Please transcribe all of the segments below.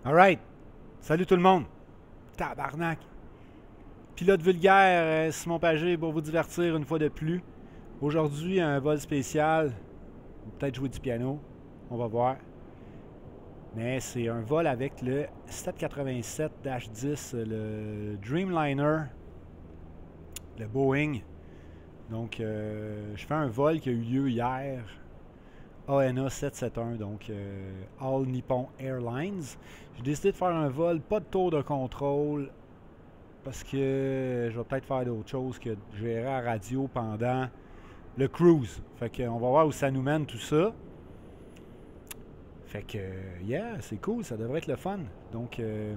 Alright. Salut tout le monde. Tabarnak. Pilote vulgaire, Simon Pagé pour vous divertir une fois de plus. Aujourd'hui, un vol spécial. Peut-être jouer du piano. On va voir. Mais c'est un vol avec le 787-10, le Dreamliner, le Boeing. Donc, je fais un vol qui a eu lieu hier. ANA 771, donc All Nippon Airlines. J'ai décidé de faire un vol, pas de tour de contrôle, parce que je vais peut-être faire d'autres choses que de gérer à radio pendant le cruise. Fait qu'on va voir où ça nous mène tout ça. Fait que, yeah, c'est cool, ça devrait être le fun. Donc,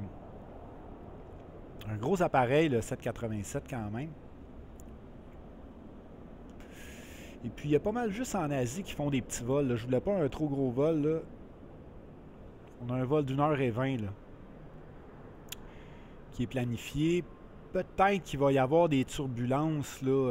un gros appareil, le 787 quand même. Et puis, il y a pas mal juste en Asie qui font des petits vols. Là. Je voulais pas un trop gros vol. Là. On a un vol d'1h20 là, qui est planifié. Peut-être qu'il va y avoir des turbulences là,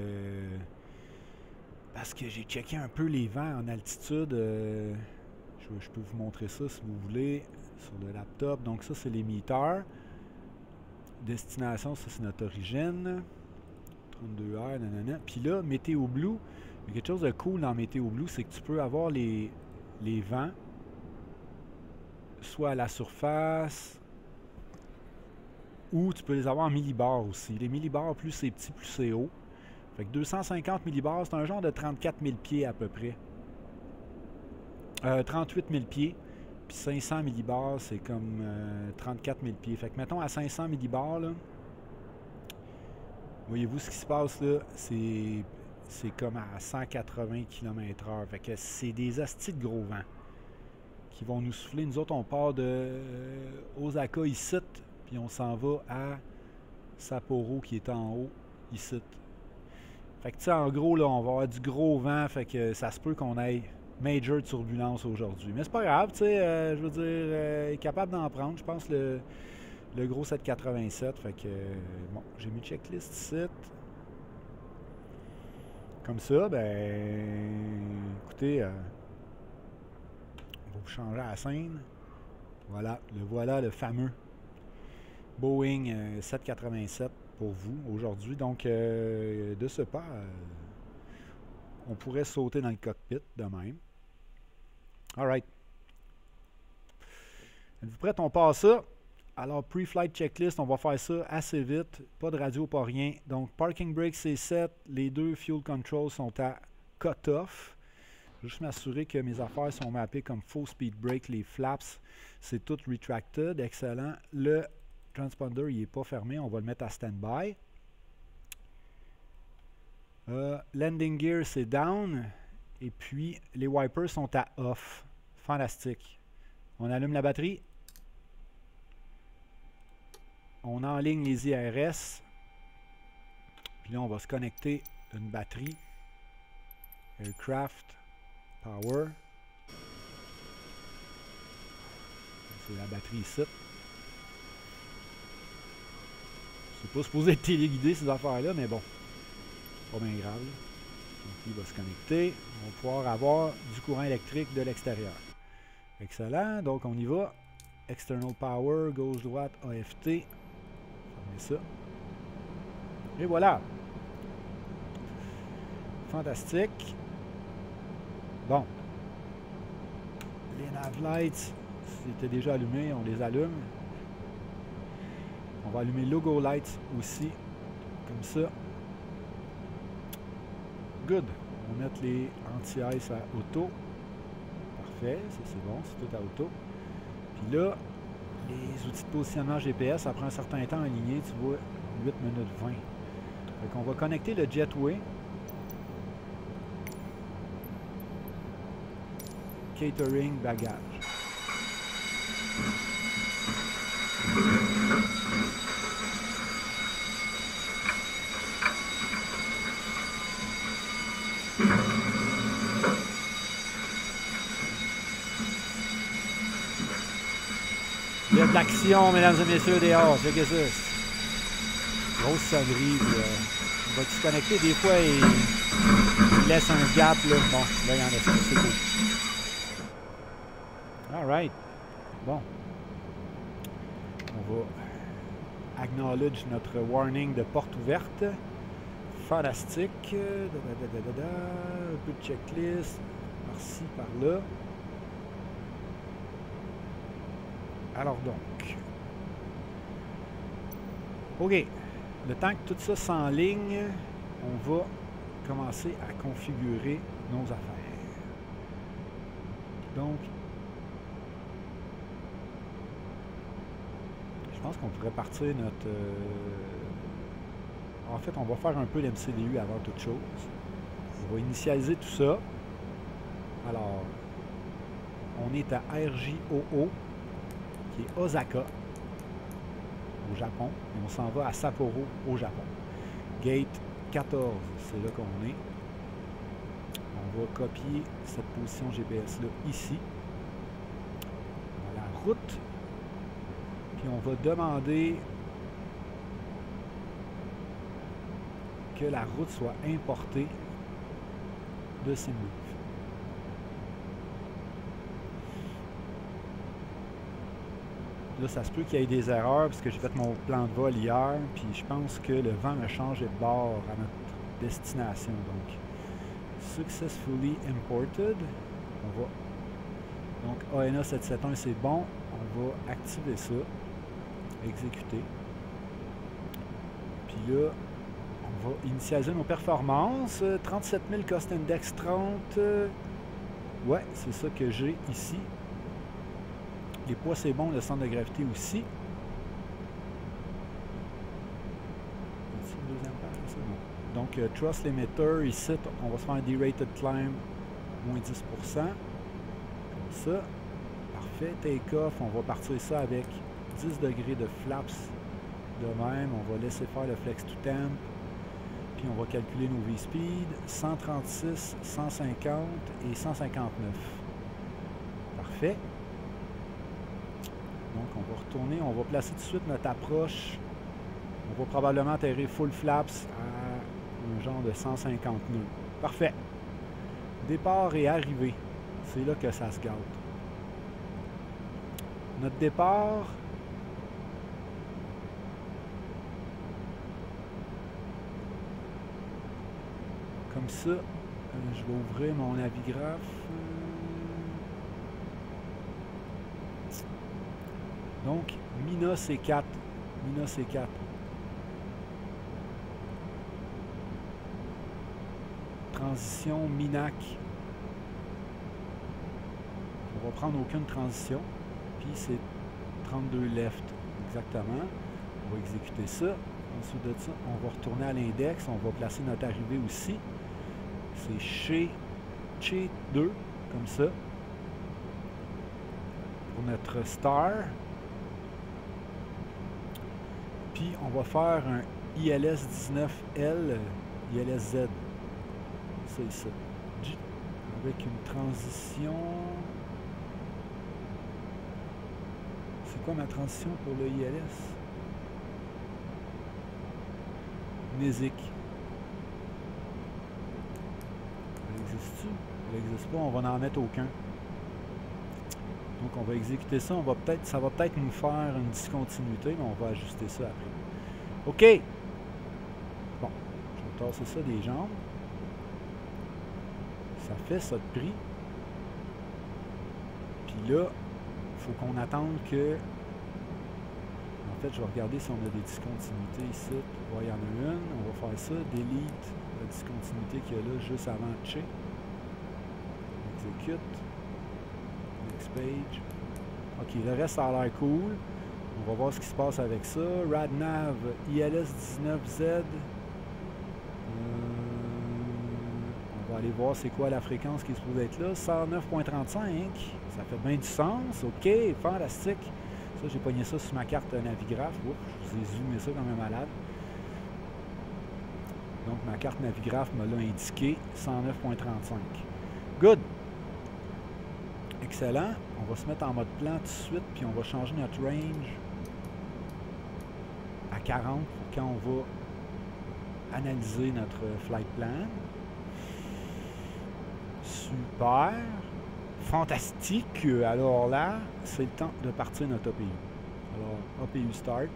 parce que j'ai checké un peu les vents en altitude. Je peux vous montrer ça si vous voulez sur le laptop. Donc ça, c'est l'émetteur. Destination, ça c'est notre origine. 32R, nanana. Puis là, Météo Blue, il y a quelque chose de cool dans Météo Blue, c'est que tu peux avoir les vents, soit à la surface, ou tu peux les avoir en millibars aussi. Les millibars, plus c'est petit, plus c'est haut. Fait que 250 millibars, c'est un genre de 34 000 pieds à peu près. 38 000 pieds. Puis 500 millibars, c'est comme 34 000 pieds. Fait que mettons à 500 millibars, là, voyez-vous ce qui se passe là? C'est comme à 180 km/h. Fait que c'est des astis de gros vents qui vont nous souffler. Nous autres, on part de Osaka ici, puis on s'en va à Sapporo qui est en haut ici. Fait que tu sais, en gros, là, on va avoir du gros vent. Fait que ça se peut qu'on ait major turbulence aujourd'hui. Mais c'est pas grave, tu sais, je veux dire, il est capable d'en prendre. Je pense le gros 787. Fait que, bon, j'ai mis checklist ici. Comme ça, ben, écoutez, on va vous changer la scène. Voilà le fameux Boeing 787 pour vous aujourd'hui. Donc, de ce pas, on pourrait sauter dans le cockpit de même. Alright. Êtes-vous prêts? On passe ça. Alors, pre-flight checklist, on va faire ça assez vite. Pas de radio, pas rien. Donc, parking brake, c'est set. Les deux fuel controls sont à cut-off. Je vais juste m'assurer que mes affaires sont mappées comme full speed brake. Les flaps, c'est tout retracted. Excellent. Le transponder, il n'est pas fermé. On va le mettre à stand-by. Landing gear, c'est down. Et puis, les wipers sont à off. Fantastique. On allume la batterie. On enligne les IRS. Puis là, on va se connecter une batterie. Aircraft Power. C'est la batterie ici. C'est pas supposé être téléguidé ces affaires-là, mais bon. Pas bien grave. Donc, il va se connecter. On va pouvoir avoir du courant électrique de l'extérieur. Excellent. Donc, on y va. External Power, gauche-droite, AFT. Fermez ça. Et voilà. Fantastique. Bon. Les nav lights, c'était déjà allumé, on les allume. On va allumer logo lights aussi. Comme ça. Good. On va mettre les anti-ice à auto. Parfait, ça c'est bon, c'est tout à auto. Puis là, les outils de positionnement GPS, ça prend un certain temps à aligner, tu vois, 8 minutes 20. Fait qu'on va connecter le jetway. Catering bagage. Il y a de l'action, mesdames et messieurs, dehors. C'est que ça. Grosse sonnerie. On va se connecter. Des fois, il laisse un gap. Là. Bon, là, il y en a ça. C'est cool. Alright. Bon. On va acknowledge notre warning de porte ouverte. Fantastique. Un peu de checklist. Par-ci, par-là. Alors donc. OK. Le temps que tout ça s'enligne, on va commencer à configurer nos affaires. Donc, je pense qu'on pourrait partir notre... En fait, on va faire un peu l'MCDU avant toute chose. On va initialiser tout ça. Alors, on est à RJOO, qui est Osaka, au Japon. Et on s'en va à Sapporo, au Japon. Gate 14, c'est là qu'on est. On va copier cette position GPS-là ici. On a la route. Puis on va demander que la route soit importée de Simove. Là, ça se peut qu'il y ait des erreurs parce que j'ai fait mon plan de vol hier, puis je pense que le vent me changeait de bord à notre destination. Donc, successfully imported. On va. Donc, ANA 771, c'est bon. On va activer ça. Exécuter. Puis là, on va initialiser nos performances. 37 000 Cost Index 30. Ouais, c'est ça que j'ai ici. Les poids, c'est bon. Le centre de gravité aussi. Donc, Thrust Limiter, ici, on va se faire un derated climb, moins 10%. Comme ça. Parfait. Take-off, on va partir ça avec 10 degrés de flaps de même. On va laisser faire le flex to temp. Puis on va calculer nos V-speed. 136, 150 et 159. Parfait. Donc, on va retourner, on va placer tout de suite notre approche. On va probablement atterrir full flaps à un genre de 150 nœuds. Parfait. Départ et arrivée. C'est là que ça se gâte. Notre départ. Comme ça, je vais ouvrir mon navigraphe. Donc, Mina C4. Mina C4. Transition Minac. On va prendre aucune transition. Puis c'est 32 left. Exactement. On va exécuter ça. Ensuite de ça, on va retourner à l'index. On va placer notre arrivée aussi. C'est chez 2, comme ça. Pour notre star. Puis on va faire un ILS 19L, ILS Z. C'est ça. Avec une transition. C'est quoi ma transition pour le ILS? Nésic. Elle existe-tu? Elle n'existe pas, on va n'en mettre aucun. Donc on va exécuter ça, ça va peut-être nous faire une discontinuité, mais on va ajuster ça après. OK! Bon, je vais tasser ça des jambes. Ça fait ça de prix. Puis là, il faut qu'on attende que... En fait, je vais regarder si on a des discontinuités ici. Ouais, il y en a une. On va faire ça. Delete la discontinuité qu'il y a là juste avant de check. Exécute. Next page. OK, le reste, ça a l'air cool. On va voir ce qui se passe avec ça. RadNav, ILS 19Z. On va aller voir c'est quoi la fréquence qui est supposée être là. 109.35. Ça fait bien du sens. OK, fantastique. Ça, j'ai pogné ça sur ma carte Navigraph. Oups, je vous ai zoomé ça comme un malade. Donc, ma carte Navigraph me l'a indiqué. 109.35. Good. Excellent. On va se mettre en mode plan tout de suite, puis on va changer notre range à 40 quand on va analyser notre flight plan. Super. Fantastique. Alors là, c'est le temps de partir notre APU. Alors, APU Start.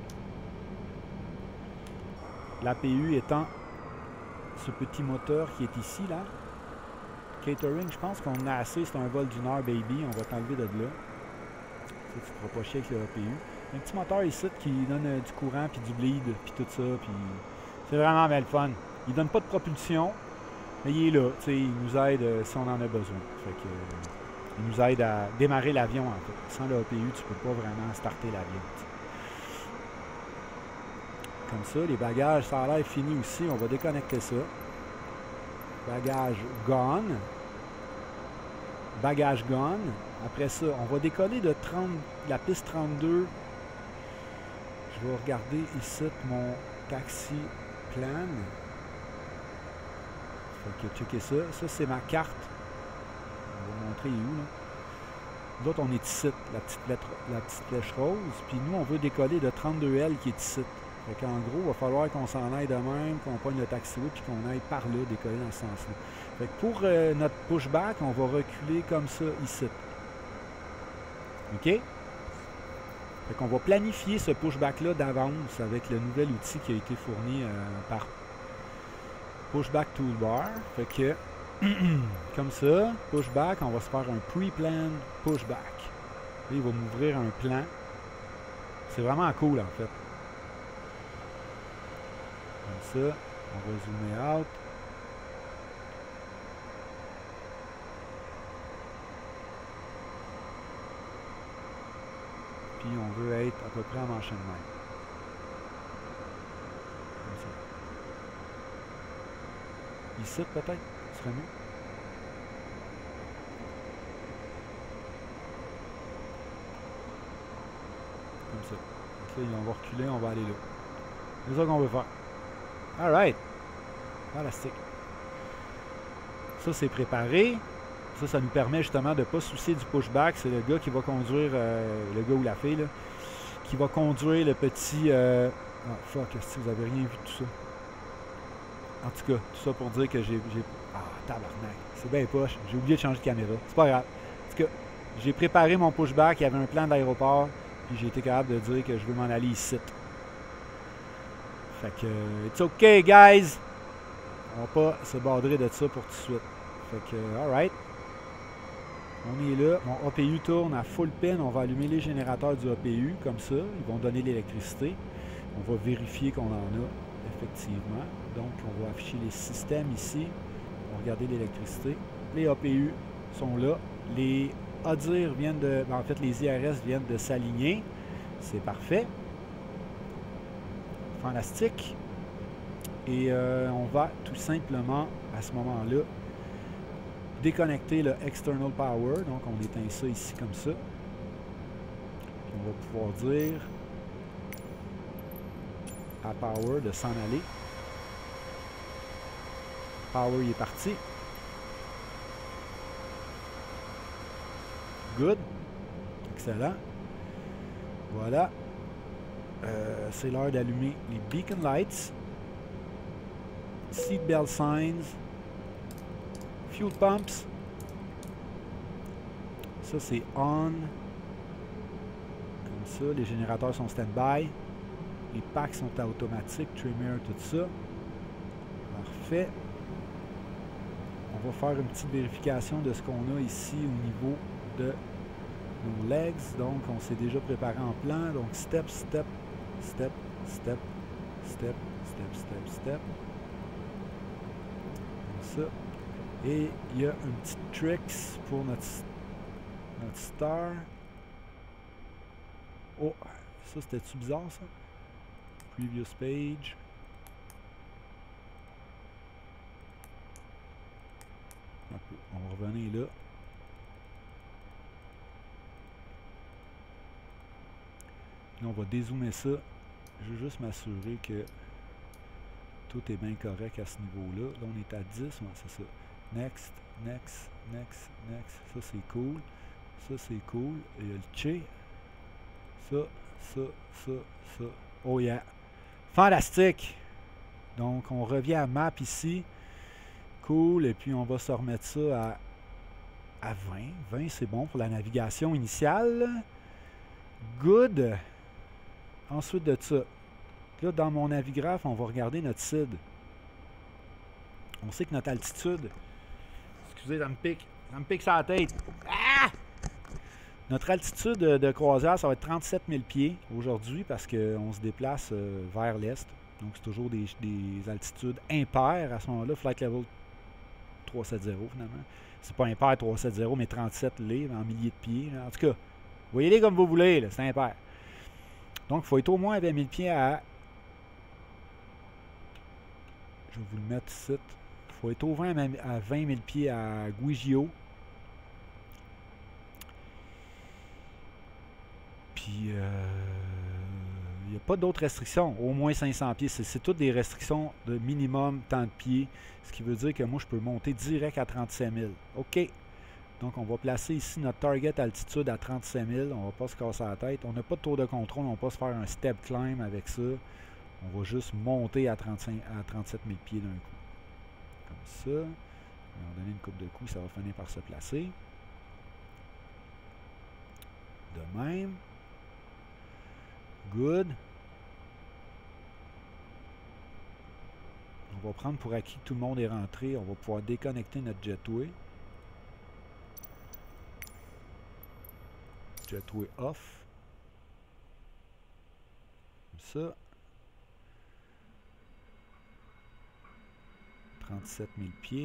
L'APU étant ce petit moteur qui est ici, là. Catering, je pense qu'on a assez. C'est un vol d'une heure, baby. On va t'enlever de là. Tu ne feras pas chier avec le APU. Un petit moteur ici qui donne du courant, puis du bleed, puis tout ça. Puis c'est vraiment bien le fun. Il donne pas de propulsion, mais il est là. Il nous aide si on en a besoin. Fait que, il nous aide à démarrer l'avion, en fait. Sans le APU, tu peux pas vraiment starter l'avion. Comme ça, les bagages, ça a l'air fini aussi. On va déconnecter ça. Bagage gone. Bagage gone. Après ça, on va décoller de la piste 32. Je vais regarder ici mon taxi plan. Fait que checker ça. Ça, c'est ma carte. On va montrer où, là. Nous autres, on est ici, la petite flèche rose. Puis nous, on veut décoller de 32L qui est ici. Fait qu'en gros, il va falloir qu'on s'en aille de même, qu'on pogne le taxiway, puis qu'on aille par là, décoller dans ce sens-là. Fait que pour notre pushback, on va reculer comme ça ici. OK? Fait qu'on va planifier ce pushback-là d'avance avec le nouvel outil qui a été fourni par Pushback Toolbar. Fait que, comme ça, pushback, on va se faire un pre-plan pushback. Là, il va m'ouvrir un plan. C'est vraiment cool, en fait. Comme ça, on va zoomer out. Puis on veut être à peu près en enchaînement. Comme ça. Ici, peut-être, ce serait mieux. Comme ça. Donc là, on va reculer, on va aller là. C'est ça qu'on veut faire. Alright. Fantastique. Ça, c'est préparé. Ça nous permet justement de ne pas se soucier du pushback. C'est le gars qui va conduire, le gars ou la fille, là, qui va conduire le petit... Ah, fuck, si vous avez rien vu de tout ça. En tout cas, tout ça pour dire que j'ai... Ah, tabarnak. C'est bien poche. J'ai oublié de changer de caméra. C'est pas grave. En tout cas, j'ai préparé mon pushback. Il y avait un plan de l'aéroport. Puis j'ai été capable de dire que je veux m'en aller ici. Fait que... It's okay, guys! On va pas se bordrer de ça pour tout de suite. Fait que, alright. On est là. Mon APU tourne à full pin. On va allumer les générateurs du APU, comme ça. Ils vont donner l'électricité. On va vérifier qu'on en a, effectivement. Donc, on va afficher les systèmes ici. On va regarder l'électricité. Les APU sont là. Les ADIR viennent de... En fait, les IRS viennent de s'aligner. C'est parfait. Fantastique. Et on va tout simplement, à ce moment-là, déconnecter le external power. Donc, on éteint ça ici comme ça. Puis on va pouvoir dire à power de s'en aller. Power, il est parti. Good. Excellent. Voilà. C'est l'heure d'allumer les beacon lights. Seatbelt signs. Fuel pumps. Ça, c'est on. Comme ça, les générateurs sont stand-by. Les packs sont automatiques, trimmer, tout ça. Parfait. On va faire une petite vérification de ce qu'on a ici au niveau de nos legs. Donc, on s'est déjà préparé en plan. Donc, step, step, step, step, step, step, step, step. Comme ça. Et il y a un petit tricks pour notre star. Oh, ça c'était-tu bizarre ça? Previous page. Un peu. On va revenir là. Là, on va dézoomer ça. Je veux juste m'assurer que tout est bien correct à ce niveau-là. Là, on est à 10, ouais, c'est ça. Next, next, next, next. Ça, c'est cool. Ça, c'est cool. Et il y a le Che. Ça, ça, ça, ça. Oh yeah. Fantastique! Donc, on revient à map ici. Cool. Et puis, on va se remettre ça à 20. 20, c'est bon pour la navigation initiale. Good. Ensuite de ça, là, dans mon navigraphe, on va regarder notre CID. On sait que notre altitude... Excusez, ça me pique sur la tête. Ah! Notre altitude de croisière, ça va être 37 000 pieds aujourd'hui parce qu'on se déplace vers l'est. Donc, c'est toujours des altitudes impaires à ce moment-là. Flight level 370, finalement. C'est pas impair 370, mais 37 livres en milliers de pieds. Là. En tout cas, voyez-les comme vous voulez, c'est impair. Donc, il faut être au moins à 20 000 pieds à... Je vais vous le mettre ici. Il faut être au moins à 20 000 pieds à Guigio. Puis, il n'y a pas d'autres restrictions. Au moins 500 pieds. C'est toutes des restrictions de minimum temps de pied. Ce qui veut dire que moi, je peux monter direct à 37 000. OK. Donc, on va placer ici notre target altitude à 37 000. On ne va pas se casser la tête. On n'a pas de tour de contrôle. On ne va pas se faire un step climb avec ça. On va juste monter à 37 000 pieds d'un coup. Comme ça. On va donner une coupe de coups. Ça va finir par se placer. De même. Good. On va prendre pour acquis que tout le monde est rentré. On va pouvoir déconnecter notre jetway. Jetway off. Comme ça. 37 000 pieds.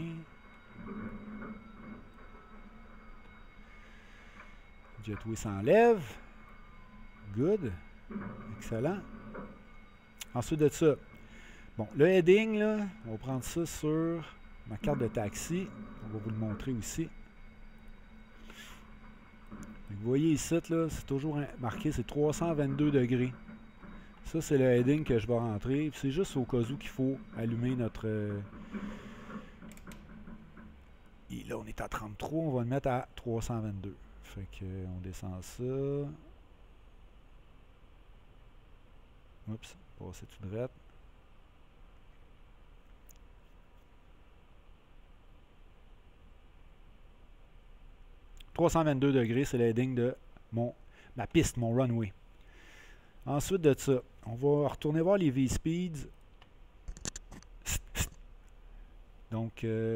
Jetway s'enlève. Good. Excellent. Ensuite de ça, bon, le heading, là, on va prendre ça sur ma carte de taxi. On va vous le montrer aussi. Vous voyez ici, là, c'est toujours marqué, c'est 322 degrés. Ça, c'est le heading que je vais rentrer. C'est juste au cas où qu'il faut allumer notre... Et là, on est à 33, on va le mettre à 322. Fait que on descend ça. Oups, passer tout droit. « 322 degrés, c'est le heading de ma piste, mon runway. Ensuite de ça, on va retourner voir les V-Speeds. Donc,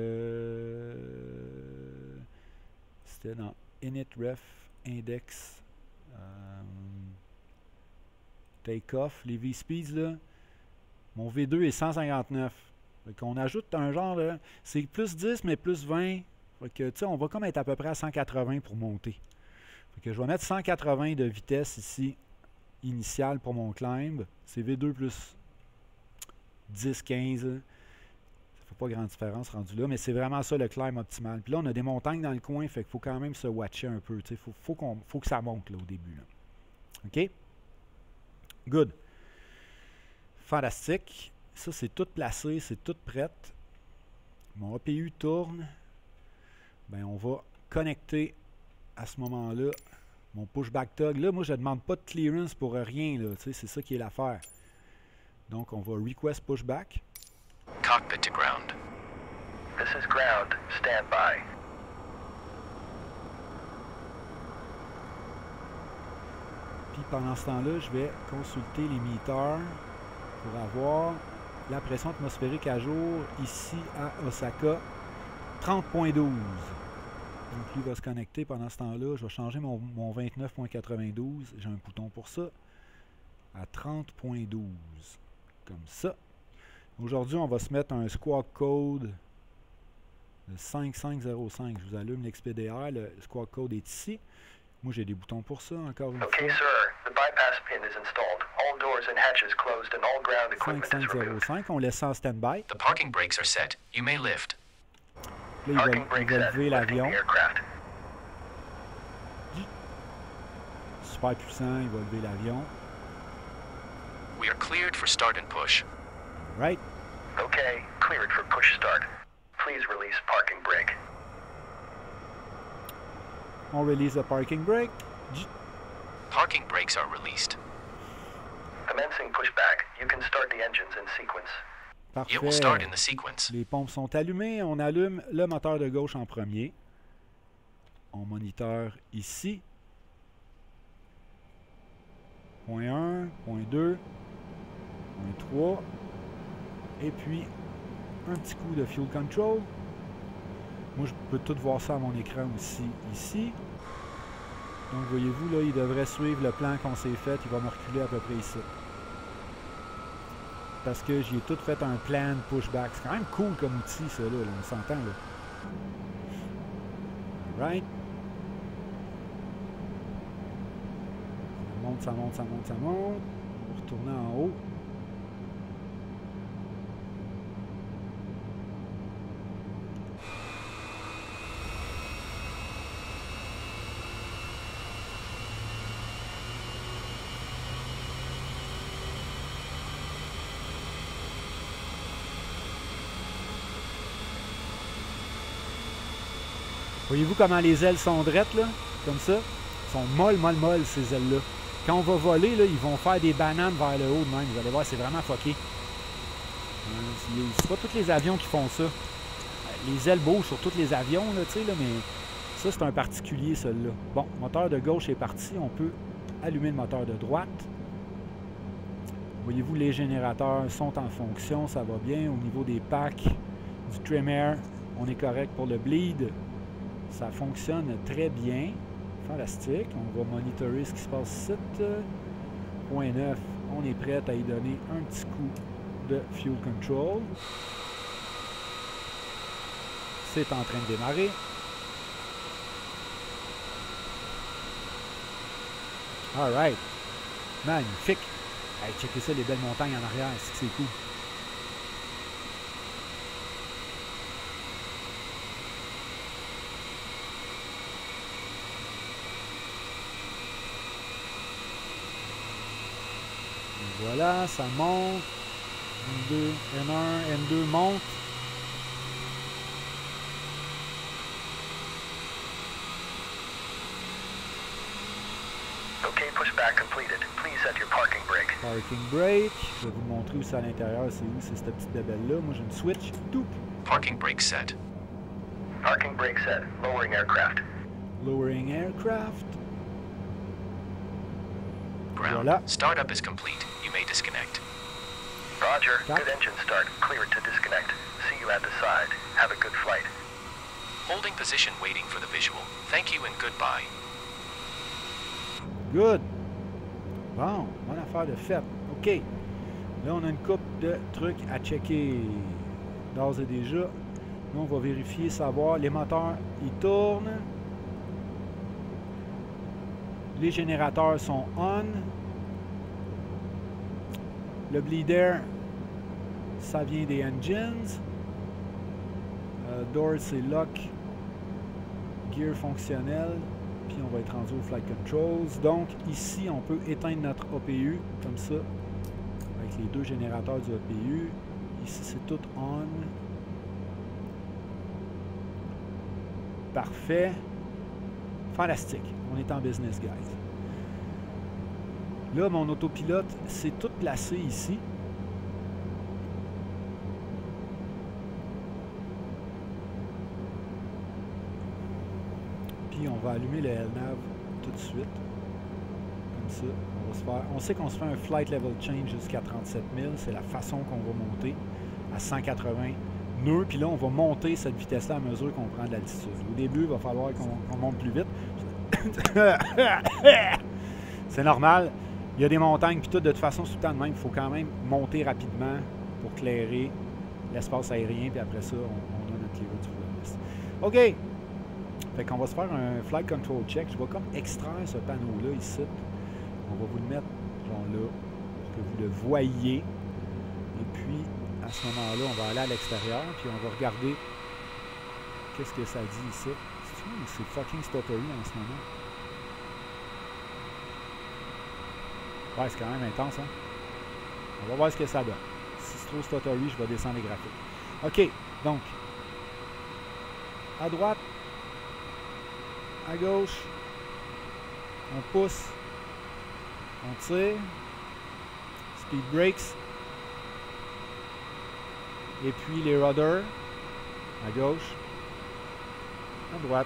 c'était dans Init Ref Index Takeoff. Les V-Speeds, là, mon V2 est 159. Fait qu'on ajoute un genre, c'est plus 10, mais plus 20. Fait que, tu sais, on va comme être à peu près à 180 pour monter. Fait que je vais mettre 180 de vitesse ici, initiale pour mon climb. C'est V2 plus 10, 15. Ça fait pas grande différence rendu là, mais c'est vraiment ça le climb optimal. Puis là, on a des montagnes dans le coin, fait qu'il faut quand même se watcher un peu. Il faut que ça monte là, au début. Là. OK? Good. Fantastique. Ça, c'est tout placé, c'est tout prêt. Mon APU tourne. Ben, on va connecter à ce moment-là mon pushback tug. Là, moi, je ne demande pas de clearance pour rien. C'est ça qui est l'affaire. Donc, on va request pushback. Cockpit to ground. This is ground. Stand by. Puis pendant ce temps-là, je vais consulter les meters pour avoir la pression atmosphérique à jour ici à Osaka. 30.12. Donc lui va se connecter pendant ce temps-là. Je vais changer mon 29.92. J'ai un bouton pour ça. À 30.12. Comme ça. Aujourd'hui, on va se mettre un squawk code de 5505. Je vous allume l'XPDR. Le squawk code est ici. Moi, j'ai des boutons pour ça, encore une Okay, fois. sir. The bypass pin is installed. All doors and hatches closed and all ground equipment is removed. 5505. On laisse ça en stand-by. The parking brakes are set. You may lift. Là, Parking il brake va set. lever Lifting l'avion. the aircraft. Super puissant, il va lever l'avion. We are cleared for start and push. Right. Okay, cleared for push start. Please release parking brake. On release the parking brake. Parking brakes are released. Commencing pushback. You can start the engines in sequence. It will start Parfait. in the sequence. Les pompes sont allumées. On allume le moteur de gauche en premier. On moniteur ici. Point 1. 1, point 2, point 3, et puis un petit coup de fuel control. Moi, je peux tout voir ça à mon écran aussi, ici. Donc, voyez-vous, là, il devrait suivre le plan qu'on s'est fait. Il va me reculer à peu près ici. Parce que j'y ai tout fait un plan pushback. C'est quand même cool comme outil, ça, là. On s'entend, là. Right. Ça monte, ça monte, ça monte, ça monte. On va retourner en haut. Voyez-vous comment les ailes sont drettes, là? Comme ça. Elles sont molles, ces ailes-là. Quand on va voler, là, ils vont faire des bananes vers le haut de même. Vous allez voir, c'est vraiment fucké. C'est pas tous les avions qui font ça. Les ailes bougent sur tous les avions, là, tu sais, là, mais ça, c'est un particulier, celui-là. Bon, moteur de gauche est parti. On peut allumer le moteur de droite. Voyez-vous, les générateurs sont en fonction. Ça va bien. Au niveau des packs, du trim air, on est correct pour le bleed. Ça fonctionne très bien. Fantastique. On va monitorer ce qui se passe ici. Point 9. On est prêt à y donner un petit coup de fuel control. C'est en train de démarrer. Alright. Magnifique. Hey, checkez ça, les belles montagnes en arrière. C'est cool. Voilà, ça monte. N2, N1, N2 monte. Okay, pushback completed. Please set your parking brake. Parking brake. Je vais vous montrer où c'est à l'intérieur. C'est où? C'est cette petite bébelle-là. Moi, j'ai une switch. Toup. Parking brake set. Parking brake set. Lowering aircraft. Lowering aircraft. Ground. Voilà. Startup is complete. You may disconnect. Roger. Stop. Good engine start. Clear to disconnect. See you at the side. Have a good flight. Holding position waiting for the visual. Thank you and goodbye. Good. Bon, bonne affaire de fait. OK. Là, on a une couple de trucs à checker. D'ores et déjà. Là, on va vérifier, savoir. Les moteurs, ils tournent. Les générateurs sont on. Le bleed air, ça vient des engines. Door, c'est lock. Gear fonctionnel. Puis on va être rendu au flight controls. Donc ici, on peut éteindre notre APU comme ça. Avec les deux générateurs du APU. Ici, c'est tout on. Parfait. Fantastique. On est en business, guys. Là, mon autopilote, c'est tout placé ici. Puis on va allumer le LNAV tout de suite. Comme ça, on va se faire. On sait qu'on se fait un flight level change jusqu'à 37 000. C'est la façon qu'on va monter à 180 nœuds. Puis là, on va monter cette vitesse-là à mesure qu'on prend de l'altitude. Au début, il va falloir qu'on monte plus vite. C'est normal. Il y a des montagnes, puis tout, de toute façon, c'est tout le temps de même. Il faut quand même monter rapidement pour clairer l'espace aérien, puis après ça, on a notre clearer du full. OK! Fait qu'on va se faire un flight control check. Je vais comme extraire ce panneau-là ici. On va vous le mettre, genre là, pour que vous le voyiez. Et puis, à ce moment-là, on va aller à l'extérieur, puis on va regarder qu'est-ce que ça dit ici. C'est fucking stuttery en ce moment. Ouais, c'est quand même intense, hein? On va voir ce que ça donne. Si c'est trop stuttery, je vais descendre les graphiques. OK, donc, à droite, à gauche, on pousse, on tire, speed brakes, et puis les rudders, à gauche, à droite,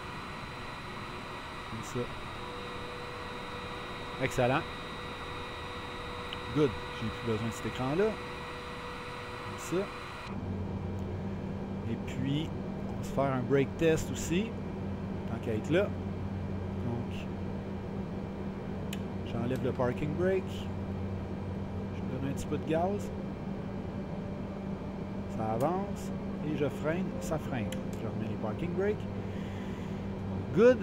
comme ça. Excellent. Good. J'ai plus besoin de cet écran-là. Comme ça. Et puis, on va se faire un brake test aussi. Tant qu'à être là. Donc, j'enlève le parking brake. Je donne un petit peu de gaz. Ça avance. Et je freine. Ça freine. Je remets les parking brakes. Good.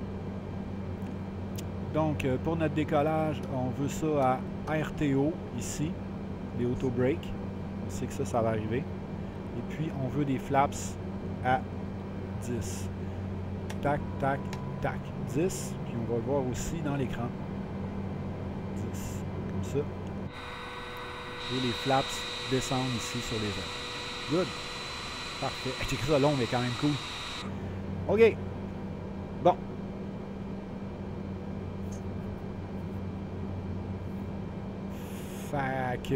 Donc, pour notre décollage, on veut ça à RTO, ici, les auto-brakes. On sait que ça va arriver. Et puis, on veut des flaps à 10. Tac, tac, tac. 10. Puis, on va le voir aussi dans l'écran. 10. Comme ça. Et les flaps descendent ici sur les ailes. Good. Parfait. J'ai écrit ça long, mais quand même cool. OK. Bon. Fait que...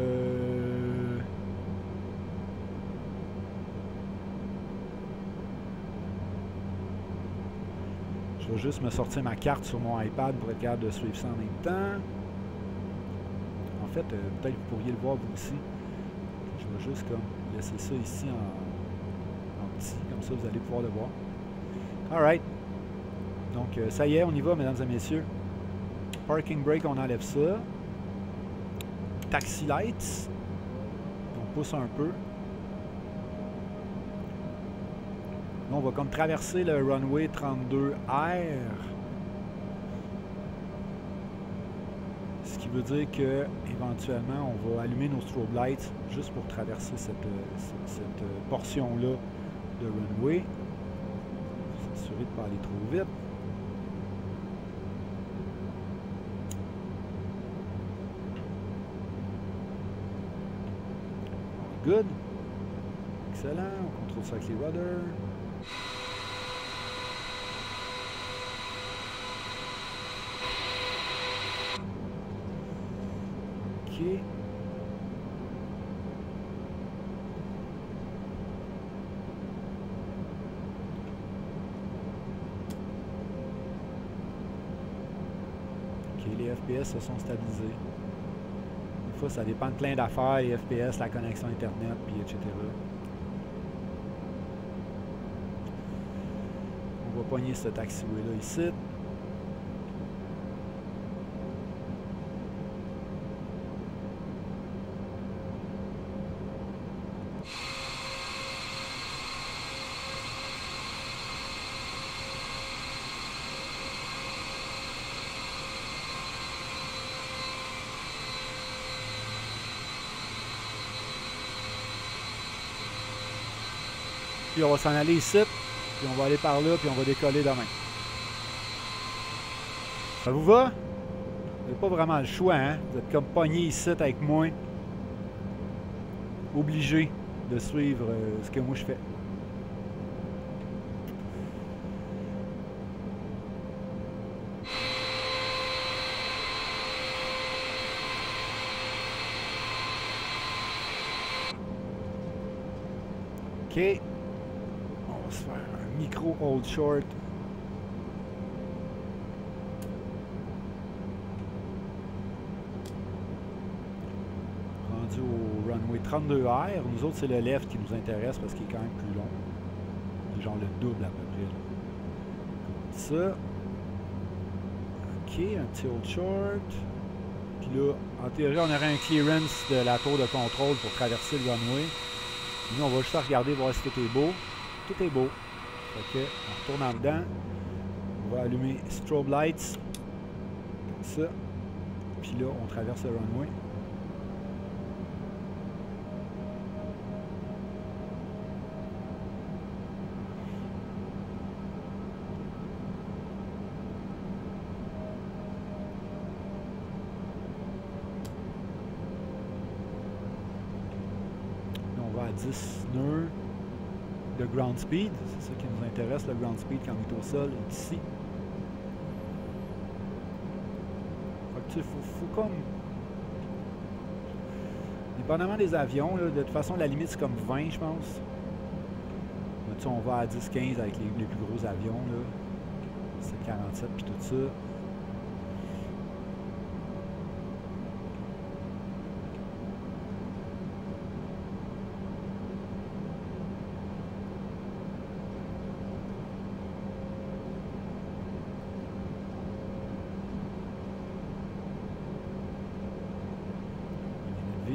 je vais juste me sortir ma carte sur mon iPad pour être capable de suivre ça en même temps. En fait, peut-être que vous pourriez le voir vous aussi. Je vais juste comme laisser ça ici en petit, comme ça vous allez pouvoir le voir. Alright. Donc, ça y est, on y va, mesdames et messieurs. Parking brake, on enlève ça. Taxi lights. On pousse un peu. Là, on va comme traverser le runway 32R. Ce qui veut dire que éventuellement, on va allumer nos strobe lights juste pour traverser cette portion-là de runway. S'assurer de ne pas aller trop vite. Good. Excellent. On contrôle ça avec les rudders. OK. OK, les FPS se sont stabilisés. Des fois, ça dépend de plein d'affaires, les FPS, la connexion Internet, puis etc. On va pogner ce taxiway-là ici. Puis on va s'en aller ici, puis on va aller par là, puis on va décoller demain. Ça vous va? Vous n'avez pas vraiment le choix, hein? Vous êtes comme pogné ici avec moi. Obligé de suivre ce que moi je fais. OK. On va se faire un micro hold short. Rendu au runway 32R. Nous autres, c'est le left qui nous intéresse parce qu'il est quand même plus long. Il est genre le double à peu près. Là. Comme ça. OK, un petit hold short. Puis là, en théorie, on aurait un clearance de la tour de contrôle pour traverser le runway. Nous, on va juste regarder, voir si tout est beau. Tout est beau. OK, on retourne en dedans. On va allumer strobe lights. Comme ça. Puis là, on traverse le runway. On va à 10 nœuds de ground speed. C'est ça qui nous intéresse, le ground speed quand on est au sol, est ici. Il faut comme... Dépendamment des avions, là, de toute façon, la limite, c'est comme 20, je pense. Là, on va à 10-15 avec les plus gros avions. 747 puis tout ça.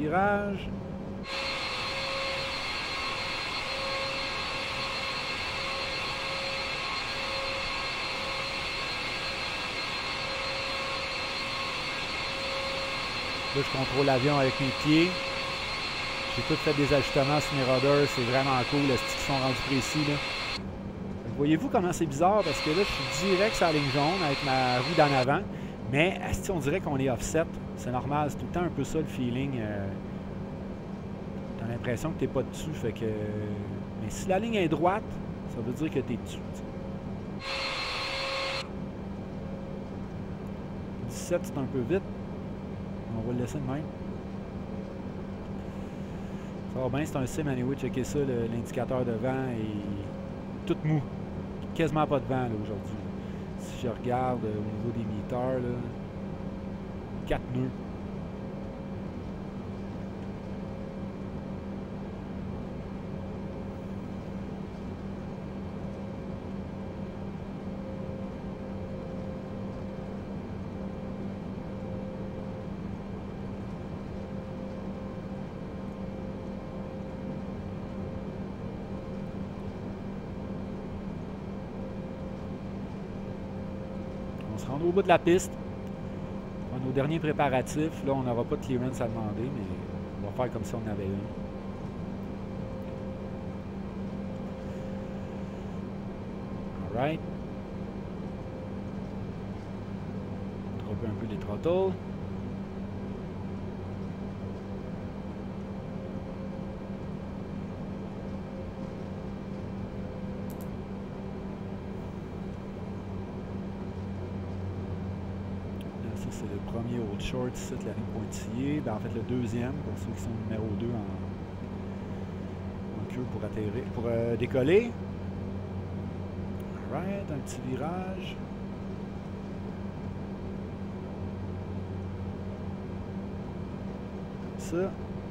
virage. Là, je contrôle l'avion avec mes pieds. J'ai tout fait des ajustements sur mes rudders. C'est vraiment cool. Les sticks sont rendus précis. Voyez-vous comment c'est bizarre? Parce que là, je suis direct sur la ligne jaune avec ma roue d'en avant. Mais on dirait qu'on est offset. C'est normal. C'est tout le temps un peu ça le feeling. T'as l'impression que t'es pas dessus. Fait que... Mais si la ligne est droite, ça veut dire que t'es dessus. 17, c'est un peu vite. On va le laisser de même. Ça va bien, c'est un sim anyway. Checkez ça, l'indicateur de vent est tout mou. Quasiment pas de vent aujourd'hui. Si je regarde au niveau des metteurs, là, 4 nœuds. On se rend au bout de la piste. On a nos derniers préparatifs. Là, on n'aura pas de clearance à demander, mais on va faire comme si on en avait une. Alright. Dropper un peu les throttles. C'est le premier old short ici, de la ligne pointillée. Ben, en fait, le deuxième, pour ceux qui sont numéro 2 en queue pour atterrir, pour décoller. Alright, un petit virage. Comme ça.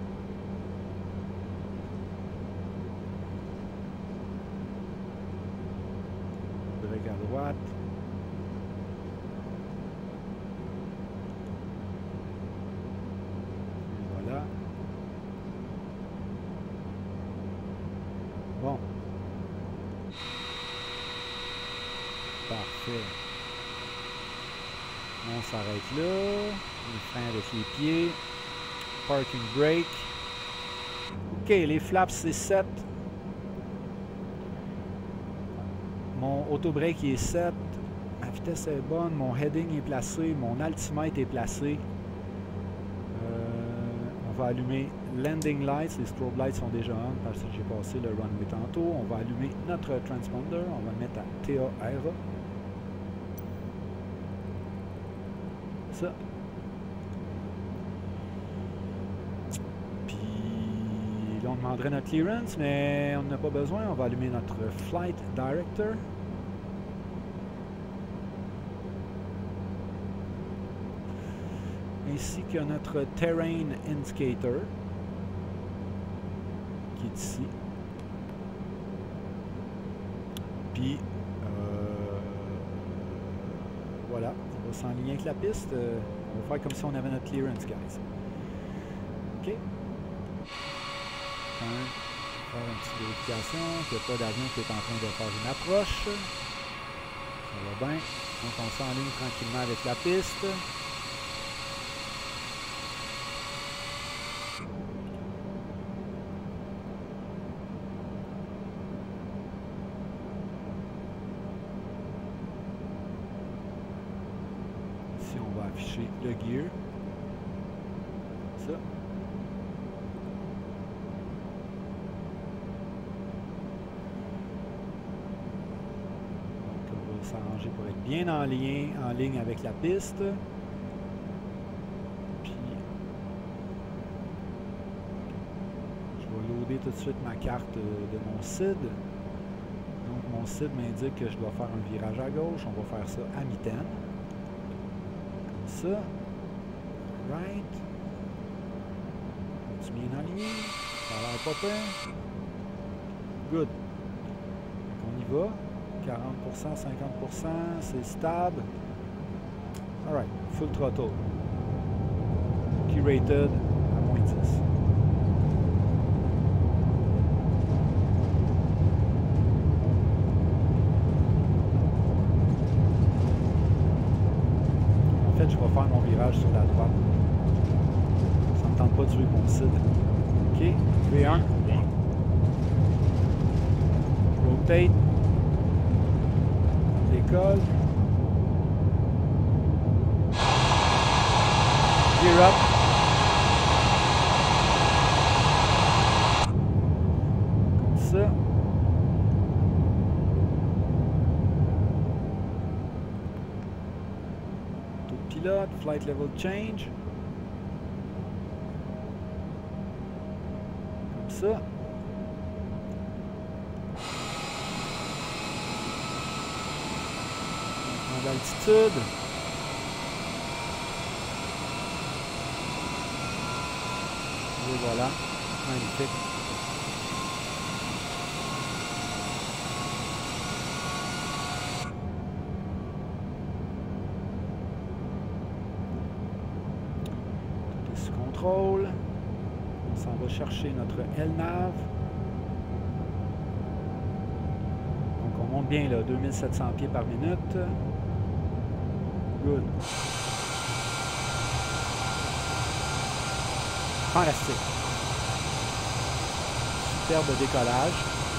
Break à droite. Bon. Parfait. On s'arrête là. Les freins avec les pieds. Parking brake. OK, les flaps, c'est 7. Mon auto-brake est 7. Ma vitesse est bonne. Mon heading est placé. Mon altimètre est placé. On va allumer landing lights. Les strobe lights sont déjà on parce que j'ai passé le runway tantôt. On va allumer notre transponder. On va le mettre à TARA. Ça. Puis là, on demanderait notre clearance, mais on n'en a pas besoin. On va allumer notre flight director. Ainsi que notre terrain indicator qui est ici. Puis voilà, on va s'enligner avec la piste. On va faire comme si on avait notre clearance, guys. OK. Faire une petite vérification qu'il n'y a pas d'avion qui est en train de faire une approche. Ça va bien. Donc on s'enligne tranquillement avec la piste. Afficher le gear. Ça. Donc on va s'arranger pour être bien en ligne avec la piste. Puis je vais loader tout de suite ma carte de mon SID. Donc mon SID m'indique que je dois faire un virage à gauche. On va faire ça à mitaine. Ça. Right. Tu bien aligné? Ça a l'air pas pire. Good. On y va. 40%, 50%, c'est stable. Alright. Full throttle. Key rated à moins 10. 10. En fait, je vais faire mon virage sur la droite. Ça ne me tente pas de tuer mon Sid. OK, V1. Rotate. On décolle. Gear up. Comme ça. Autopilote, flight level change. Comme ça. D'altitude. Et voilà. Magnifique. Tout est sous contrôle. On s'en va chercher notre LNAV. Donc on monte bien là, 2700 pieds par minute. Good. Fantastique. Superbe décollage.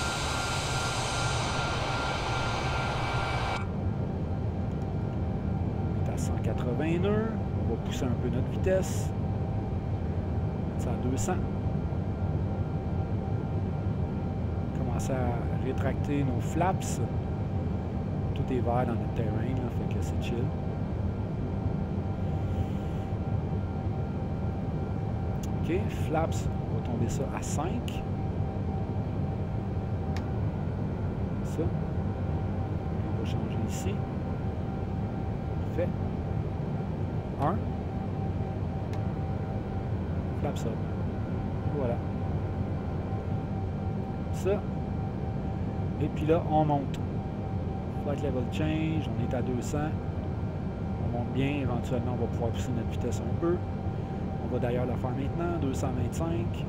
On est à 180 nœuds. On va pousser un peu notre vitesse. Mettre ça à 200. Commencer à rétracter nos flaps. Tout est vert dans notre terrain, là, fait que c'est chill. OK, flaps, on va tomber ça à 5. Ça. On va changer ici. Parfait. 1. Flaps up. Voilà. Ça. Et puis là, on monte. Flight level change, on est à 200. On monte bien, éventuellement, on va pouvoir pousser notre vitesse un peu. On va d'ailleurs le faire maintenant, 225.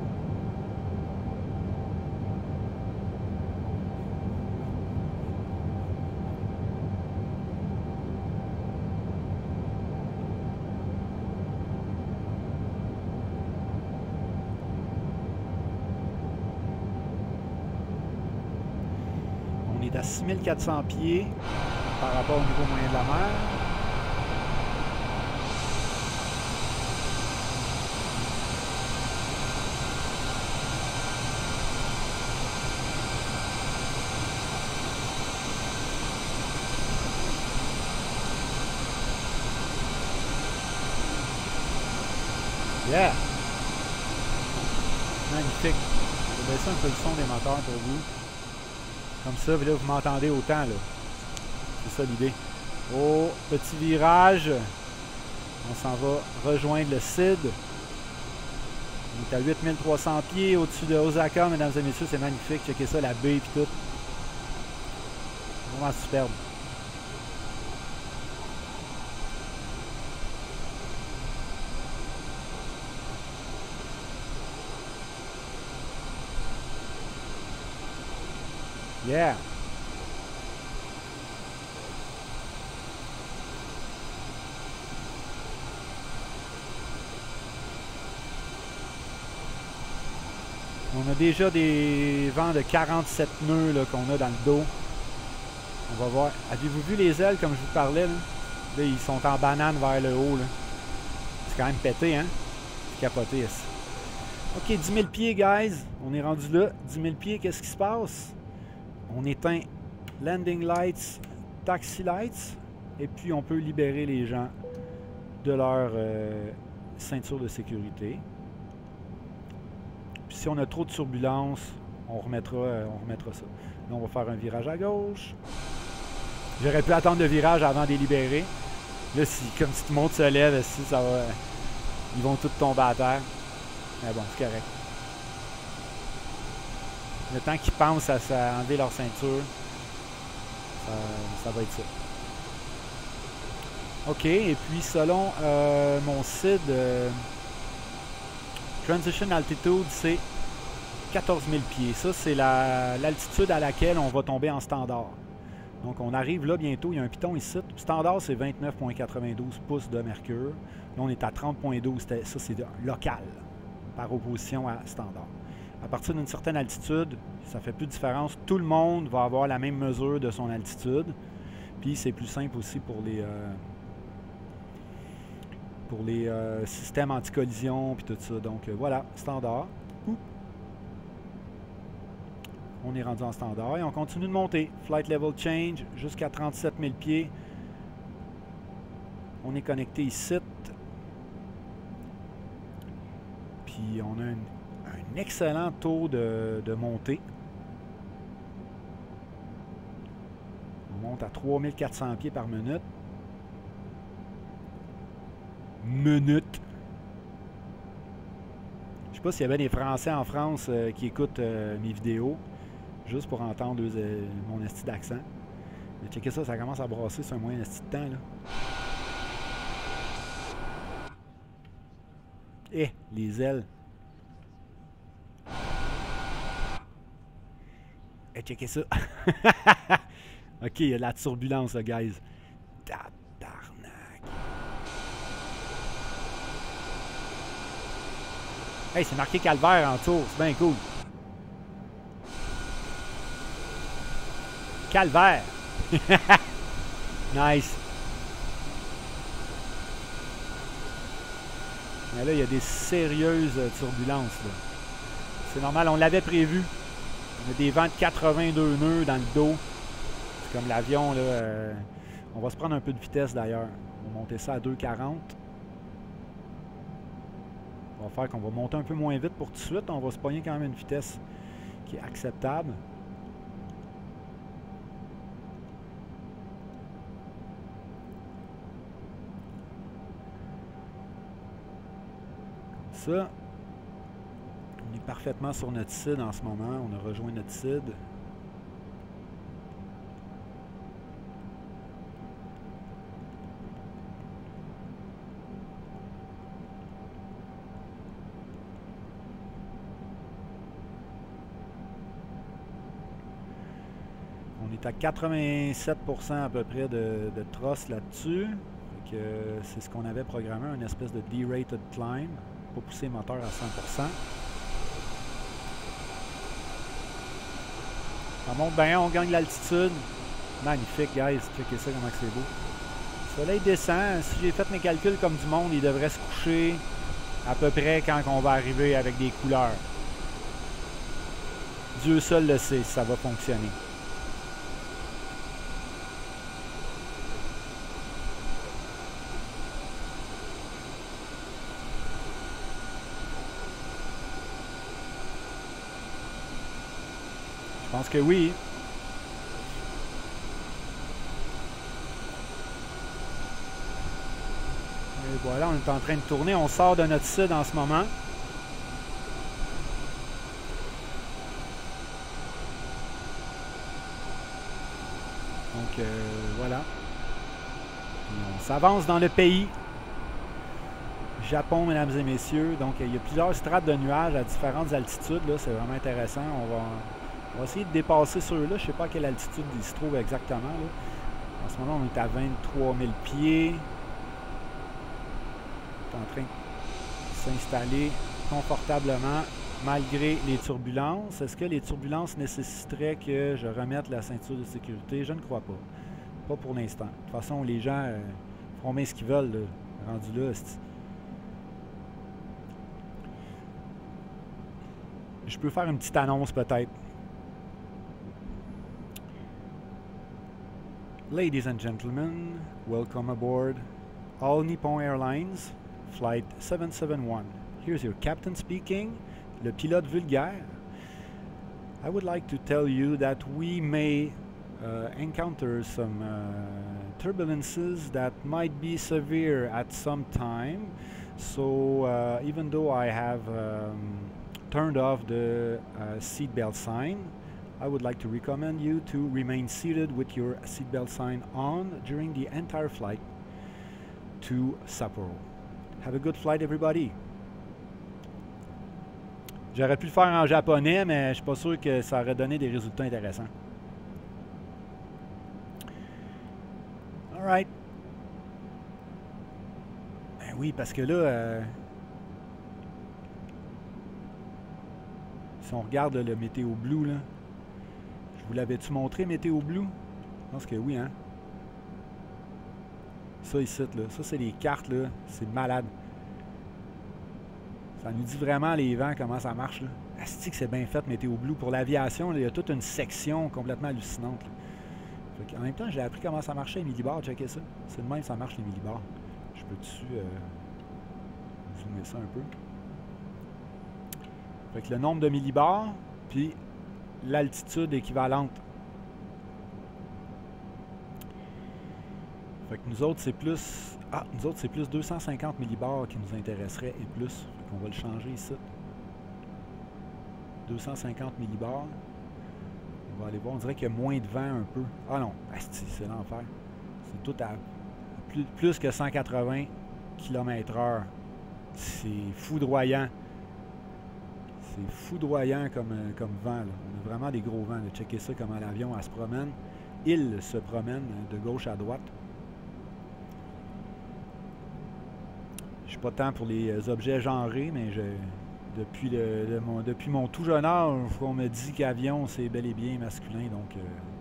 On est à 6400 pieds par rapport au niveau moyen de la mer. Yeah! Magnifique. Je vais baisser un peu le son des moteurs pour vous. Comme ça, là, vous m'entendez autant, là. C'est ça l'idée. Oh, petit virage. On s'en va rejoindre le CID. On est à 8300 pieds au-dessus de Osaka, mesdames et messieurs. C'est magnifique. Checkez ça, la baie et tout. Vraiment superbe. Yeah! On a déjà des vents de 47 nœuds qu'on a dans le dos. On va voir. Avez-vous vu les ailes comme je vous parlais? Là, ils sont en banane vers le haut. C'est quand même pété, hein? C'est capoté ici. OK, 10 000 pieds, guys. On est rendu là. 10 000 pieds, qu'est-ce qui se passe? On éteint landing lights, taxi lights, et puis on peut libérer les gens de leur ceinture de sécurité. Puis si on a trop de turbulence, on remettra ça. Là, on va faire un virage à gauche. J'aurais pu attendre le virage avant de les libérer. Là, comme si tout le monde se lève, si ça va, ils vont tous tomber à terre. Mais bon, c'est correct. Le temps qu'ils pensent à enlever leur ceinture, ça va être ça. OK, et puis selon mon CID, Transition altitude, c'est 14 000 pieds. Ça, c'est l'altitude à laquelle on va tomber en standard. Donc, on arrive là bientôt. Il y a un piton ici. Standard, c'est 29,92 pouces de mercure. Là, on est à 30,12. Ça, c'est local, par opposition à standard. À partir d'une certaine altitude, ça fait plus de différence. Tout le monde va avoir la même mesure de son altitude. Puis, c'est plus simple aussi pour les systèmes anti-collision puis tout ça. Donc, voilà, standard. Oups. On est rendu en standard et on continue de monter. Flight level change jusqu'à 37 000 pieds. On est connecté ici. Puis on a un excellent taux de montée. On monte à 3400 pieds par minute. Je sais pas s'il y avait des Français en France qui écoutent mes vidéos. Juste pour entendre mon esti d'accent. Mais checkez ça, ça commence à brasser sur un moyen esti de temps, là. Eh, les ailes. Eh, checkez ça. OK, il y a de la turbulence, là, guys. Tabarnak. Hey, c'est marqué Calvaire en tour. C'est bien cool. Calvaire! Nice! Mais là, il y a des sérieuses turbulences. C'est normal, on l'avait prévu. On a des vents de 82 nœuds dans le dos. C'est comme l'avion, là. On va se prendre un peu de vitesse d'ailleurs. On va monter ça à 2,40. On va faire qu'on va monter un peu moins vite pour tout de suite. On va se pogner quand même une vitesse qui est acceptable. Ça, on est parfaitement sur notre CID en ce moment. On a rejoint notre CID. On est à 87% à peu près de tross là-dessus. C'est ce qu'on avait programmé, une espèce de derated climb. Pas pousser le moteur à 100%. Ça monte bien, on gagne l'altitude. Magnifique, guys. Checkez ça, comment c'est beau. Le soleil descend. Si j'ai fait mes calculs comme du monde, il devrait se coucher à peu près quand on va arriver avec des couleurs. Dieu seul le sait si ça va fonctionner. Je pense que oui. Et voilà, on est en train de tourner. On sort de notre CID en ce moment. Donc, voilà. Et on s'avance dans le pays. Japon, mesdames et messieurs. Donc, il y a plusieurs strates de nuages à différentes altitudes. Là, c'est vraiment intéressant. On va essayer de dépasser ceux-là. Je ne sais pas à quelle altitude ils se trouvent exactement. Là. En ce moment, on est à 23 000 pieds. On est en train de s'installer confortablement malgré les turbulences. Est-ce que les turbulences nécessiteraient que je remette la ceinture de sécurité? Je ne crois pas. Pas pour l'instant. De toute façon, les gens feront bien ce qu'ils veulent. Là. Rendu là, je peux faire une petite annonce peut-être. Ladies and gentlemen, welcome aboard All Nippon Airlines, Flight 771. Here's your captain speaking, le pilote vulgaire. I would like to tell you that we may encounter some turbulences that might be severe at some time. So even though I have turned off the seatbelt sign, I would like to recommend you to remain seated with your seatbelt sign on during the entire flight to Sapporo. Have a good flight, everybody. J'aurais pu le faire en japonais, mais je suis pas sûr que ça aurait donné des résultats intéressants. Alright. Ben oui, parce que là, si on regarde là, le Météo Blue, là, je vous l'avais-tu montré, Météo Blue? Je pense que oui, hein? Ça ici, là. Ça, c'est les cartes, là. C'est malade. Ça nous dit vraiment les vents, comment ça marche, là. Asti que c'est bien fait, Météo Blue. Pour l'aviation, il y a toute une section complètement hallucinante, là. En même temps, j'ai appris comment ça marchait les millibars. Checkez ça. C'est de même ça marche les millibars. Je peux-tu zoomer ça un peu? Fait que le nombre de millibars, puis l'altitude équivalente. Fait que nous autres, c'est plus... Ah, nous autres, c'est plus 250 millibars qui nous intéresserait et plus. Fait qu'on va le changer ici. 250 millibars. On va aller voir. On dirait qu'il y a moins de vent un peu. Ah non, c'est l'enfer. C'est tout à plus que 180 km/h. C'est foudroyant. C'est foudroyant comme vent, là. On a vraiment des gros vents. Là. Checkez ça, comment l'avion se promène. Il se promène de gauche à droite. Je suis pas tant pour les objets genrés, mais depuis mon tout jeune âge, on me dit qu'avion, c'est bel et bien masculin. Donc,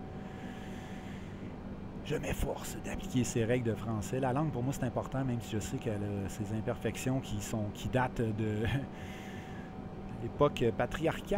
je m'efforce d'appliquer ces règles de français. La langue, pour moi, c'est important, même si je sais qu'elle a ses imperfections qui datent de l'époque patriarcale.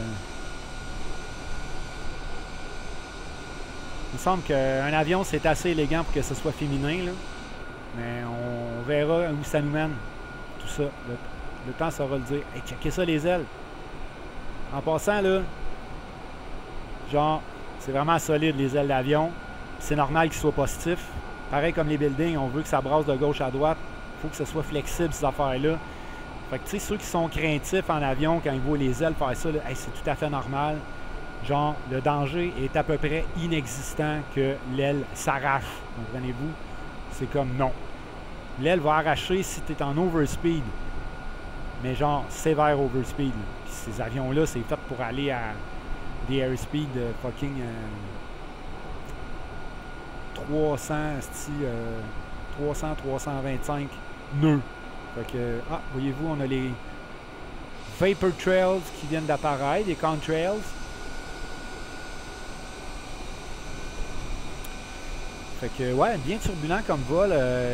Il me semble qu'un avion, c'est assez élégant pour que ce soit féminin, là. Mais on verra où ça nous mène, tout ça. Le temps saura le dire. Hey, checkez ça, les ailes. En passant, là, genre, c'est vraiment solide, les ailes d'avion. C'est normal qu'ils soient positifs. Pareil comme les buildings, on veut que ça brasse de gauche à droite. Il faut que ce soit flexible, ces affaires-là. Fait que, tu sais, ceux qui sont craintifs en avion, quand ils voient les ailes faire ça, hey, c'est tout à fait normal. Genre, le danger est à peu près inexistant que l'aile s'arrache. Comprenez-vous? C'est comme non. L'aile va arracher si tu es en overspeed. Mais genre, sévère overspeed. Puis ces avions-là, c'est fait pour aller à des airspeed fucking 300-325 nœuds. Fait que, voyez-vous, on a les Vapor Trails qui viennent d'apparaître, les contrails. Fait que, ouais, bien turbulent comme vol.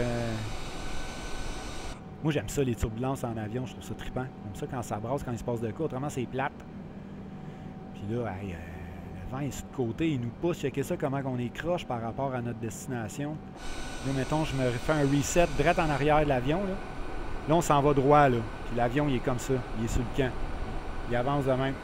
Moi, j'aime ça, les turbulences en avion. Je trouve ça trippant. J'aime ça quand ça brasse, quand il se passe de quoi. Autrement, c'est plate. Puis là, hey, le vent est sur le côté. Il nous pousse. Checkez ça, comment on est croche par rapport à notre destination. Là, mettons, je me fais un reset direct en arrière de l'avion. Là, on s'en va droit, là. Puis l'avion, il est comme ça. Il est sur le camp. Il avance de même.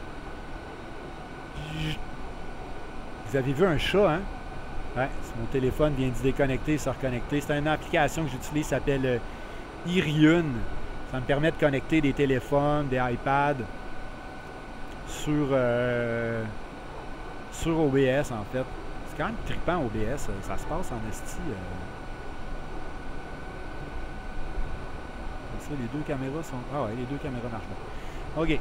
Vous avez vu un chat, hein? Ouais, mon téléphone vient de se déconnecter, se reconnecter. C'est une application que j'utilise qui s'appelle Iriun. Ça me permet de connecter des téléphones, des iPads sur OBS, en fait. C'est quand même trippant, OBS. Ça se passe en esti. Ça, les deux caméras sont... Ah ouais, les deux caméras marchent bien. OK.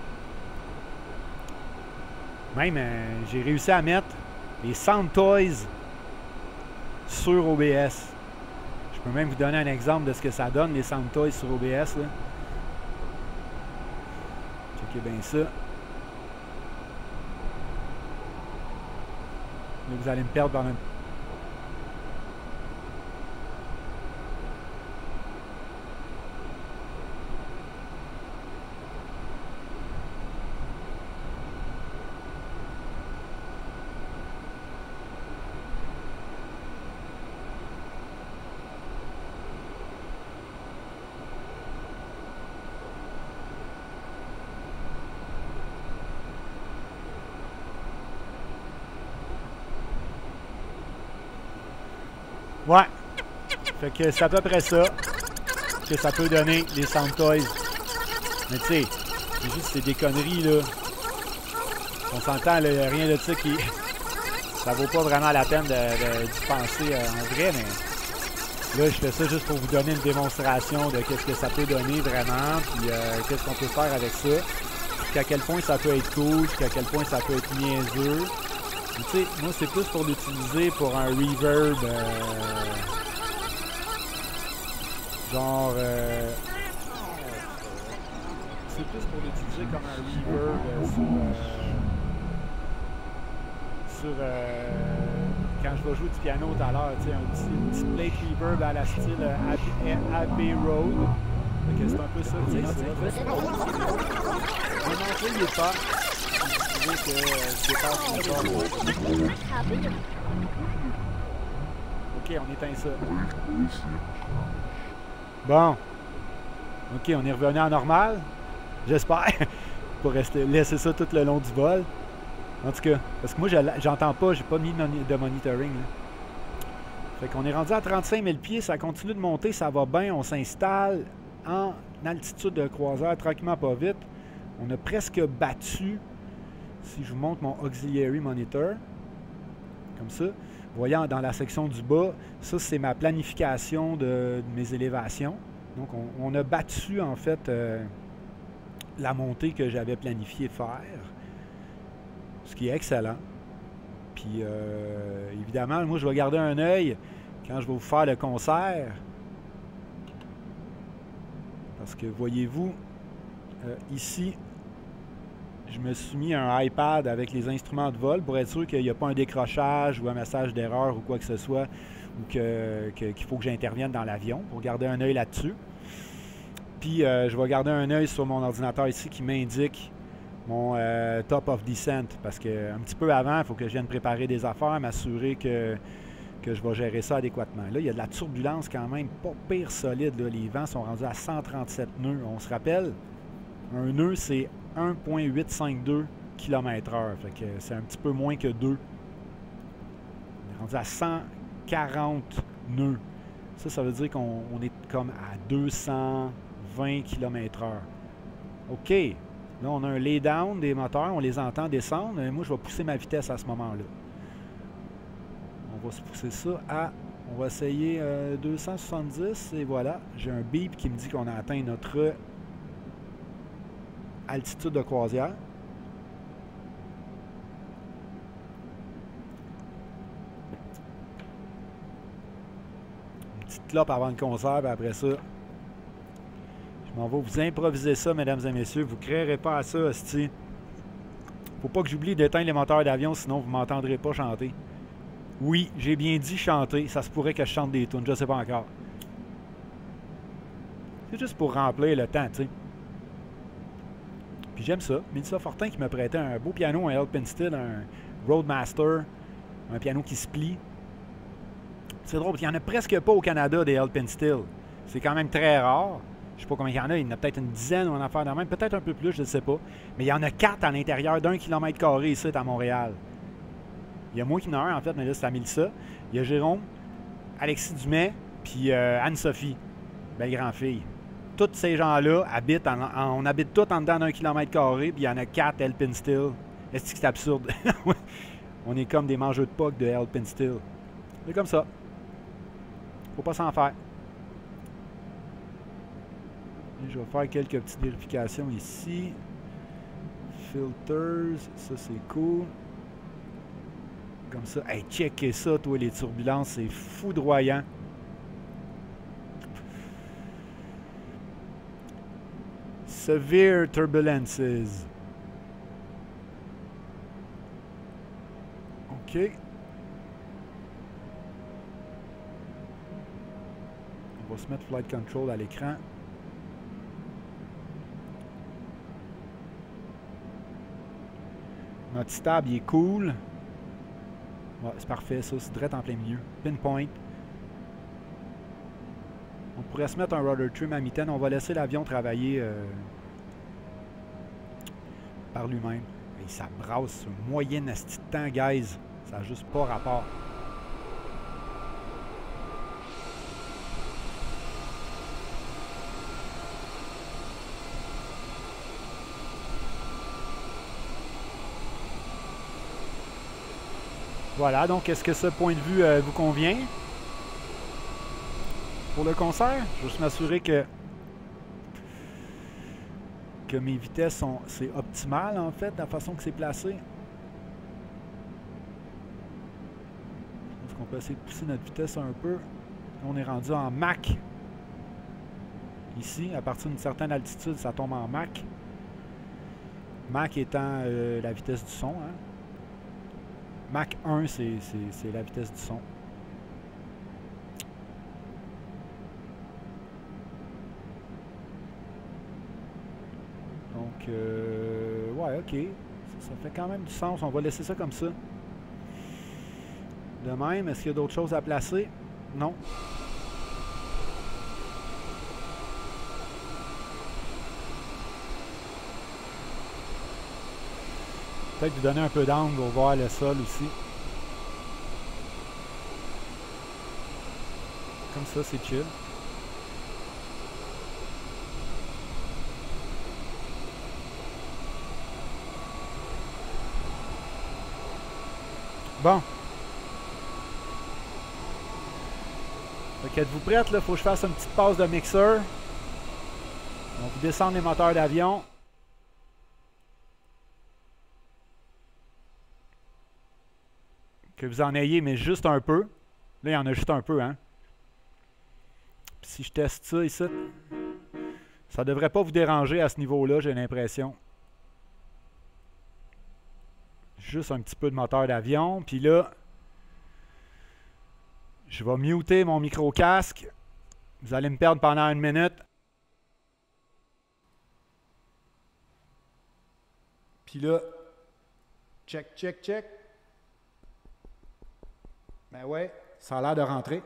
Même, j'ai réussi à mettre les Sound Toys sur OBS. Je peux même vous donner un exemple de ce que ça donne, les Sound Toys sur OBS. Là. Checkez bien ça. Là, vous allez me perdre pendant un... Ouais. Fait que c'est à peu près ça que ça peut donner, les Sound Toys. Mais tu sais, c'est juste des conneries, là. On s'entend, il n'y a rien de ça qui... Ça vaut pas vraiment la peine d'y penser en vrai, mais... Là, je fais ça juste pour vous donner une démonstration de qu'est-ce que ça peut donner vraiment, puis qu'est-ce qu'on peut faire avec ça. jusqu'à quel point ça peut être cool, jusqu'à quel point ça peut être niaiseux. Tu sais, moi, c'est plus pour l'utiliser pour un reverb, genre... c'est plus pour l'utiliser comme un reverb quand je vais jouer du piano tout à l'heure, tu sais, un petit plate reverb à la style Abbey Road. Donc c'est un peu ça, tu sais, c'est il est pas. Je veux que je dépasse mon corps. Ok, on éteint ça. Bon. Ok, on est revenu à normal. J'espère. Pour laisser ça tout le long du vol. En tout cas, parce que moi, j'entends pas, j'ai pas mis de monitoring. Là. Fait qu'on est rendu à 35 000 pieds, ça continue de monter, ça va bien, on s'installe en altitude de croisière, tranquillement pas vite. On a presque battu, si je vous montre mon auxiliary monitor, comme ça. Voyant dans la section du bas, ça c'est ma planification de mes élévations. Donc on a battu en fait la montée que j'avais planifié faire. Ce qui est excellent. Puis, évidemment, moi, je vais garder un œil quand je vais vous faire le concert. Parce que, voyez-vous, ici, je me suis mis un iPad avec les instruments de vol pour être sûr qu'il n'y a pas un décrochage ou un message d'erreur ou quoi que ce soit, ou qu'il faut que j'intervienne dans l'avion, pour garder un œil là-dessus. Puis, je vais garder un œil sur mon ordinateur ici qui m'indique mon top of descent, parce que un petit peu avant, il faut que je vienne préparer des affaires, m'assurer que je vais gérer ça adéquatement. Là, il y a de la turbulence quand même, pas pire solide. Là. Les vents sont rendus à 137 nœuds. On se rappelle, un nœud, c'est 1,852 km/h. Fait que c'est un petit peu moins que 2. On est rendu à 140 nœuds. Ça veut dire qu'on est comme à 220 km/h. OK. Là, on a un lay-down des moteurs, on les entend descendre. Moi, je vais pousser ma vitesse à ce moment-là. On va se pousser ça à... On va essayer 270 et voilà. J'ai un beep qui me dit qu'on a atteint notre altitude de croisière. Une petite clope avant le concert, puis après ça... On va vous improviser ça, mesdames et messieurs. Vous ne créerez pas à ça, hostie. Faut pas que j'oublie d'éteindre les moteurs d'avion, sinon vous ne m'entendrez pas chanter. Oui, j'ai bien dit chanter. Ça se pourrait que je chante des tunes, je ne sais pas encore. C'est juste pour remplir le temps, tu sais. Puis j'aime ça. Mélissa Fortin qui me prêtait un beau piano, un Alpensteel, un Roadmaster, un piano qui se plie. C'est drôle, il n'y en a presque pas au Canada des Alpensteel. C'est quand même très rare. Je ne sais pas combien il y en a. Il y en a peut-être une dizaine ou une affaire de même. Peut-être un peu plus, je ne sais pas. Mais il y en a 4 à l'intérieur d'1 km² ici à Montréal. Il y a moi qui en a un, en fait, mais là, c'est à Mélissa. Il y a Jérôme, Alexis Dumais, puis Anne-Sophie, belle grande-fille. Tous ces gens-là habitent, on habite tous en dedans d'1 km², puis il y en a 4 Alpensteel. Est-ce que c'est absurde? On est comme des mangeux de POC de Alpensteel. C'est comme ça. Faut pas s'en faire. Je vais faire quelques petites vérifications ici. Filters, ça c'est cool. Comme ça. Hey, checkez ça, toi, les turbulences, c'est foudroyant. Severe turbulences. OK. On va se mettre Flight Control à l'écran. Notre stab, il est cool. Ouais, c'est parfait, ça. C'est direct en plein milieu. Pinpoint. On pourrait se mettre un rudder trim à mitaine. On va laisser l'avion travailler par lui-même. Et ça brasse un moyen asti de temps, guys. Ça n'a juste pas rapport. Voilà, donc est-ce que ce point de vue vous convient pour le concert? Je veux juste m'assurer que que mes vitesses sont... C'est optimal, en fait, la façon que c'est placé. Est-ce qu'on peut essayer de pousser notre vitesse un peu? On est rendu en Mach. Ici, à partir d'une certaine altitude, ça tombe en Mach. Mach étant la vitesse du son. Hein? Mach 1, c'est la vitesse du son. Donc, ouais, OK. Ça fait quand même du sens. On va laisser ça comme ça. De même, est-ce qu'il y a d'autres choses à placer? Non. Peut-être lui donner un peu d'angle pour voir le sol aussi. Comme ça, c'est chill. Bon. Êtes-vous prête? Il faut que je fasse une petite passe de mixeur. On va descendre les moteurs d'avion. Que vous en ayez, mais juste un peu. Là, il y en a juste un peu, hein. Puis si je teste ça ici, ça ne devrait pas vous déranger à ce niveau-là, j'ai l'impression. Juste un petit peu de moteur d'avion. Puis là, je vais muter mon micro-casque. Vous allez me perdre pendant 1 minute. Puis là, check, check, check. Ben ouais, ça a l'air de rentrer.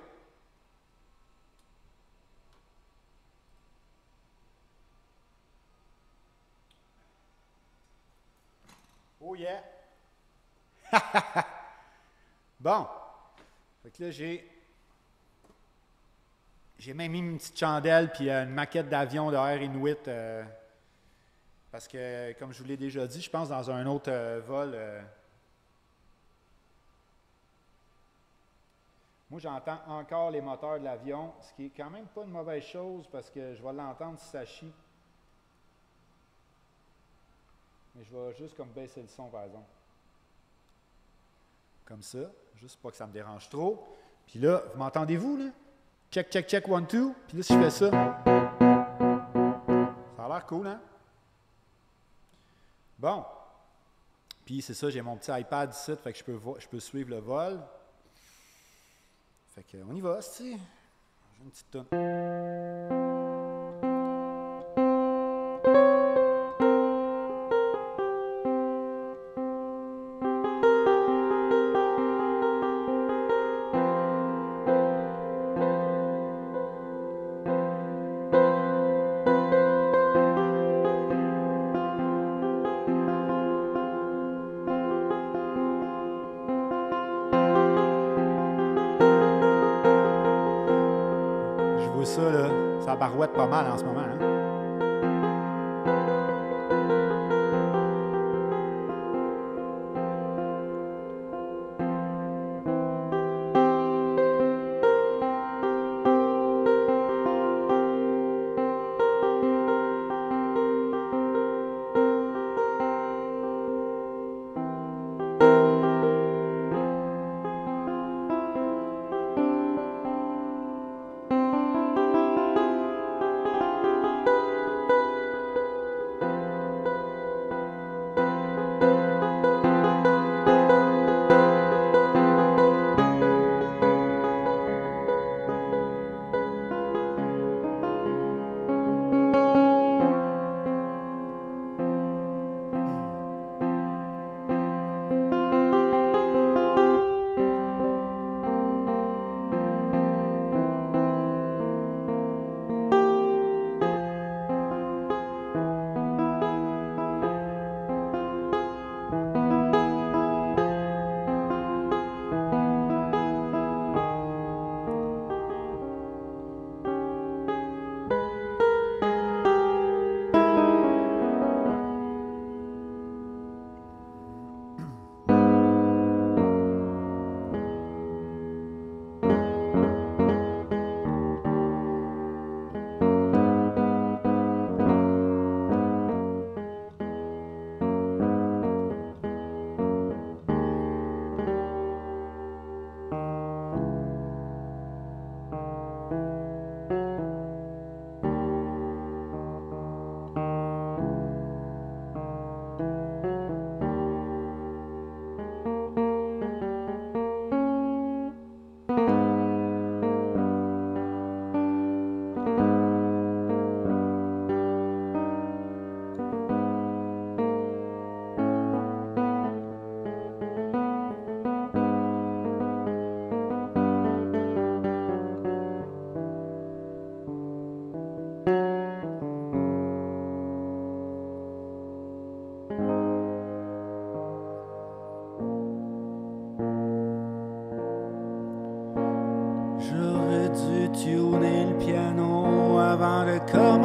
Oh yeah! Bon. Fait que là, j'ai même mis une petite chandelle puis une maquette d'avion de Air Inuit. Parce que, comme je vous l'ai déjà dit, je pense dans un autre vol... moi, j'entends encore les moteurs de l'avion, ce qui est quand même pas une mauvaise chose parce que je vais l'entendre si ça chie. Mais je vais juste comme baisser le son, par exemple. Comme ça, juste pour pas que ça me dérange trop. Puis là, vous m'entendez-vous, là? Check, check, check, 1, 2. Puis là, si je fais ça, ça a l'air cool, hein? Bon. Puis c'est ça, j'ai mon petit iPad ici, fait que je peux suivre le vol. Fait que on y va, c'est. J'ai une petite tonne. Ça, là, ça barouette pas mal en ce moment. Hein?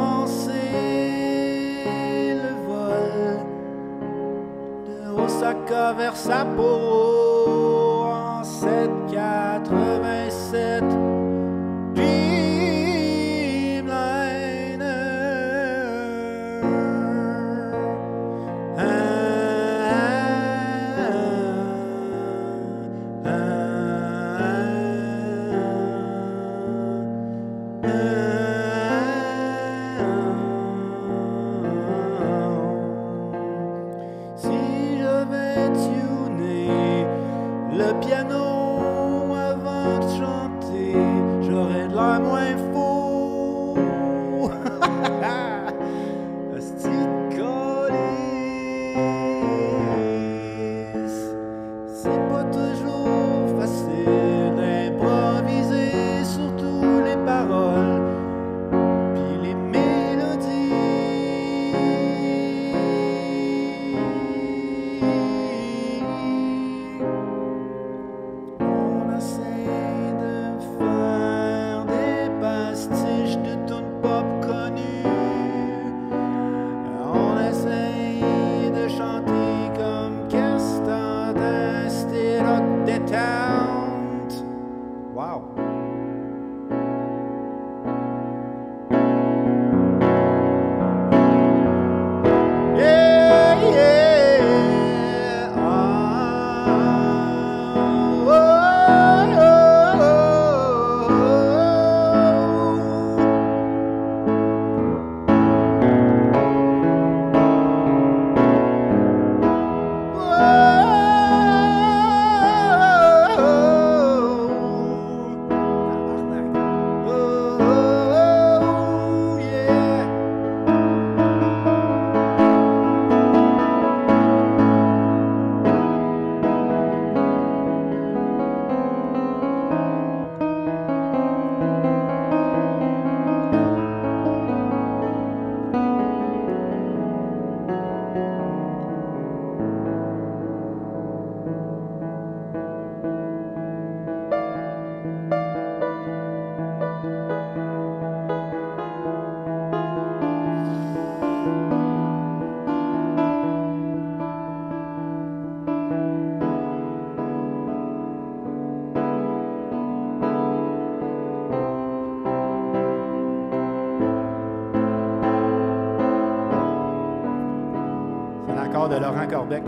commencé le vol de Osaka vers Sapporo en 787 le piano avant de chanter, j'aurais de l'air moins faux. Asti de câlisse. C'est pas toujours facile d'improviser, surtout les paroles puis les mélodies. On essaie de faire des pastiches de tunes pop connues. On essaie de chanter comme Castor d'un style rock détente. Wow! Yeah, yeah. Ah, oh, oh, oh, yeah. C'est l'accord de Laurent Corbec.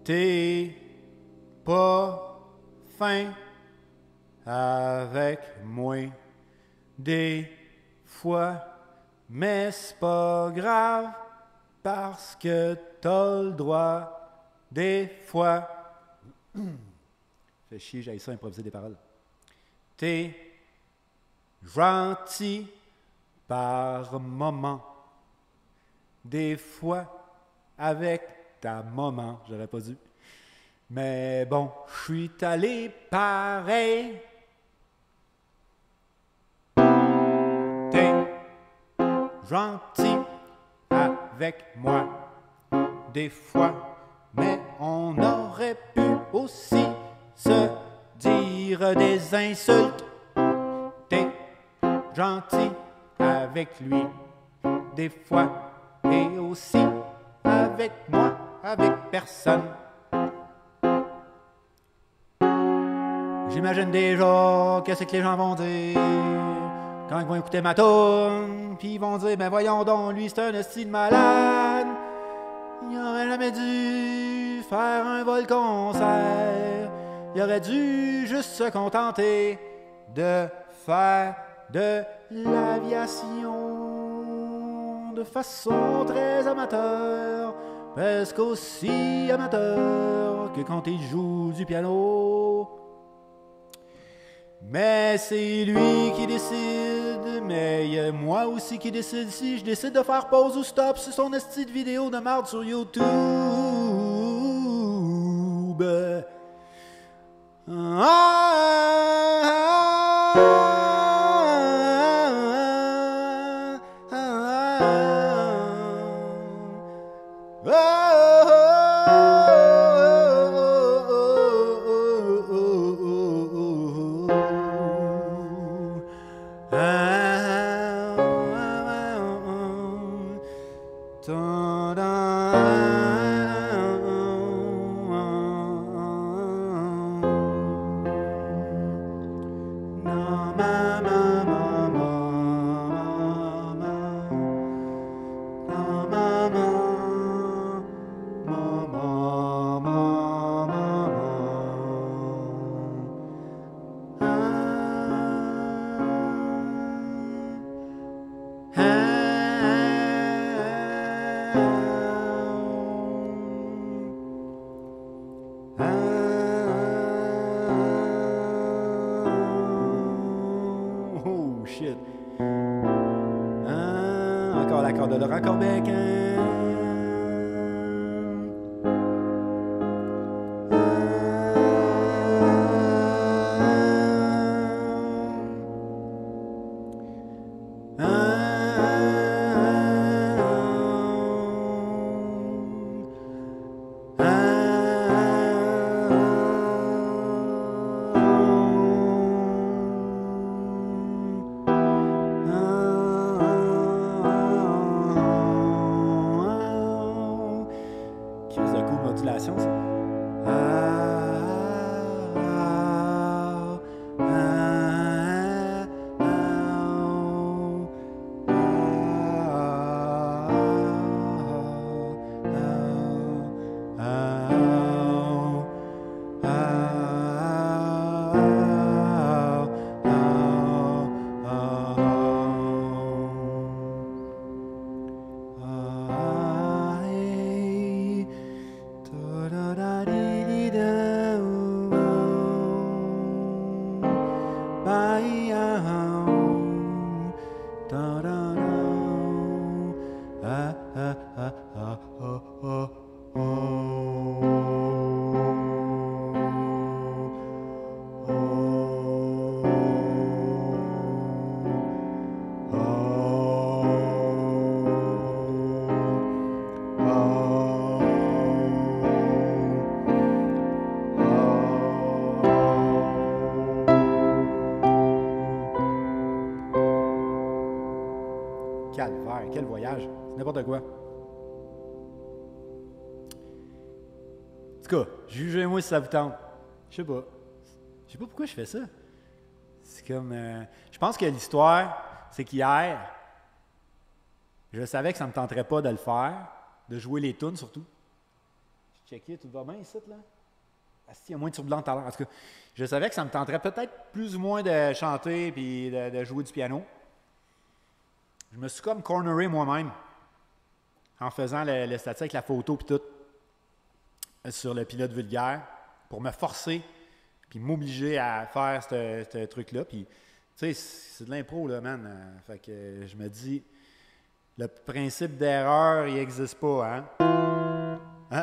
T'es pas fin avec moi des fois, mais c'est pas grave parce que t'as le droit des fois. Fait chier, j'aille ça improviser des paroles. T'es gentil par moment. Des fois, avec ta maman, j'aurais pas dû. Mais bon, je suis allé pareil. T'es gentil avec moi. Des fois, mais on aurait pu aussi se dire des insultes. T'es gentil avec lui, des fois, et aussi avec moi, avec personne. J'imagine déjà qu'est-ce que les gens vont dire quand ils vont écouter ma tourne, puis ils vont dire, ben voyons donc, lui c'est un esti de malade. Il aurait jamais dû faire un vol concert. Il aurait dû juste se contenter de faire de l'aviation de façon très amateur, presque aussi amateur que quand il joue du piano. Mais c'est lui qui décide, mais il y a moi aussi qui décide si je décide de faire pause ou stop sur son esti de vidéo de marde sur YouTube. Oh shit. Encore l'accord de Laurent Corbeck. Modulation, ça. Calvaire, quel voyage, c'est n'importe quoi. En tout cas, jugez-moi si ça vous tente. Je sais pas pourquoi je fais ça. C'est comme... je pense que l'histoire, c'est qu'hier, je savais que ça me tenterait pas de le faire, de jouer les tunes surtout. checker, tout va bien ici, là? Il y a moins de turbulence tout à l'heure. En tout cas, je savais que ça me tenterait peut-être plus ou moins de chanter et de jouer du piano. Je me suis comme corneré moi-même en faisant le statut avec la photo et tout sur le pilote vulgaire pour me forcer puis m'obliger à faire ce truc-là. Puis, tu sais, c'est de l'impro, là, man. Fait que je me dis, le principe d'erreur, il n'existe pas, hein? Hein?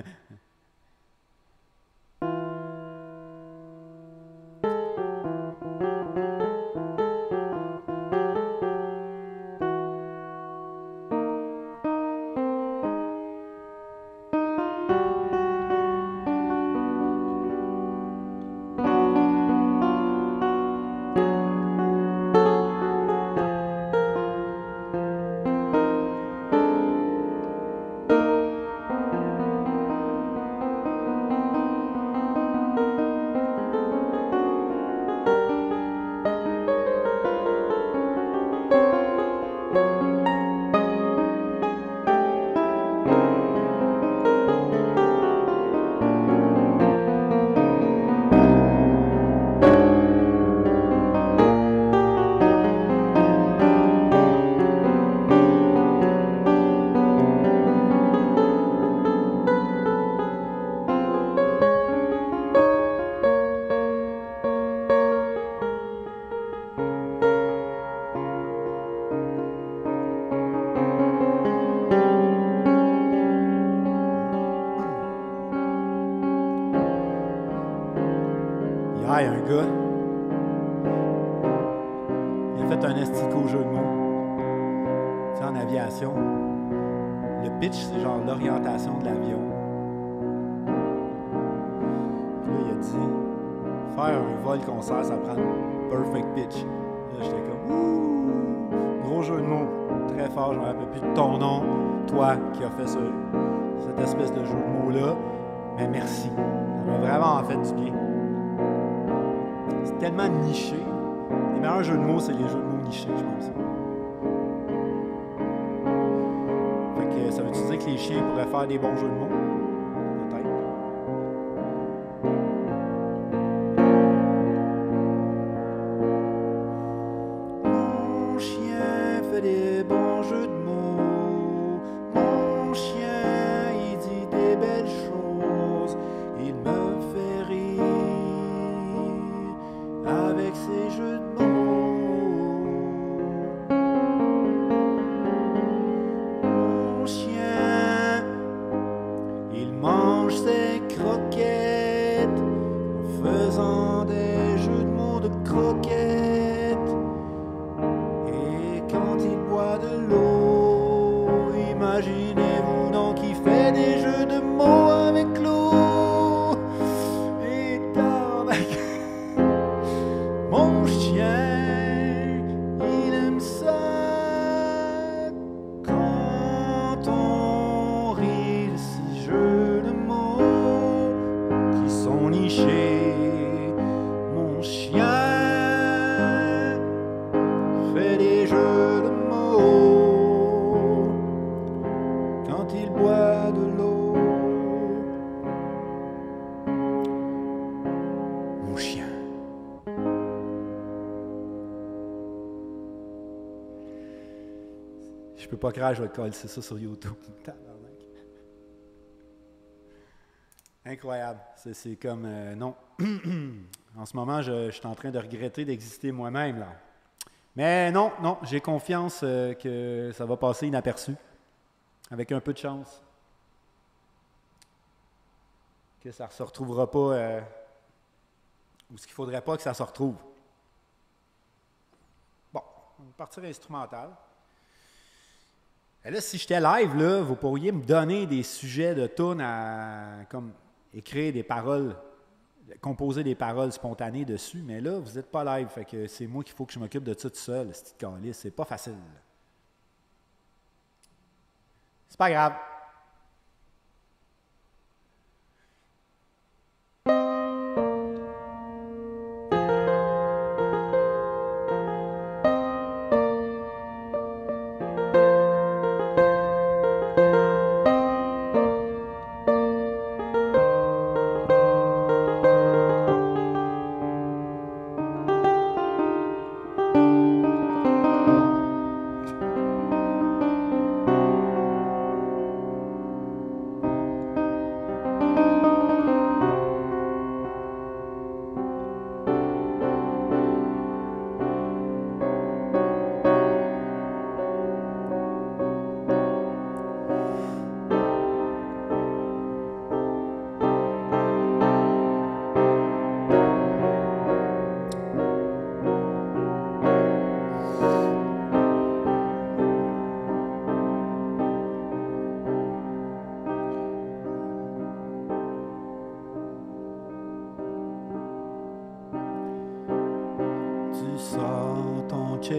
Hier, il y a un gars, il a fait un estico jeu de mots. Tu sais, en aviation, le pitch, c'est genre l'orientation de l'avion. Puis là, il a dit, faire un vol-concert, ça prend le perfect pitch. Là, j'étais comme, ouh, gros jeu de mots, très fort, je me rappelle plus de ton nom, toi qui as fait cette espèce de jeu de mots-là. Mais merci, ça m'a vraiment fait du bien. C'est tellement niché. Les meilleurs jeux de mots, c'est les jeux de mots nichés, je pense. Fait que ça veut-tu dire que les chiens pourraient faire des bons jeux de mots? Peut-être. Mon chien fait des bons jeux de mots. Mon chien, il dit des belles choses. Il me fait rire avec ses jeux de mots. Mon chien, il mange ses croquettes en faisant des jeux de mots de croquettes. Et quand il boit de l'eau, imaginez-vous donc il fait des jeux de mots avec l'eau. Et tabarnak. Mon chien, il aime ça quand on rit de ces jeux de mots qui sont nichés. Mon chien fait des jeux de mots quand il boit de l'eau. Mon chien. Je peux pas croire, je vais te coller ça sur YouTube. Tabarnak. Incroyable. C'est comme... non. En ce moment, je suis en train de regretter d'exister moi-même, là. Mais non, j'ai confiance que ça va passer inaperçu. Avec un peu de chance. Que ça ne se retrouvera pas... ou ce qu'il ne faudrait pas que ça se retrouve. Bon, on va partir instrumental. Et là, si j'étais live, là, vous pourriez me donner des sujets de tunes à comme écrire des paroles, composer des paroles spontanées dessus, mais là, vous n'êtes pas live, fait que c'est moi qu'il faut que je m'occupe de ça tout seul, cette calice, c'est pas facile. C'est pas grave.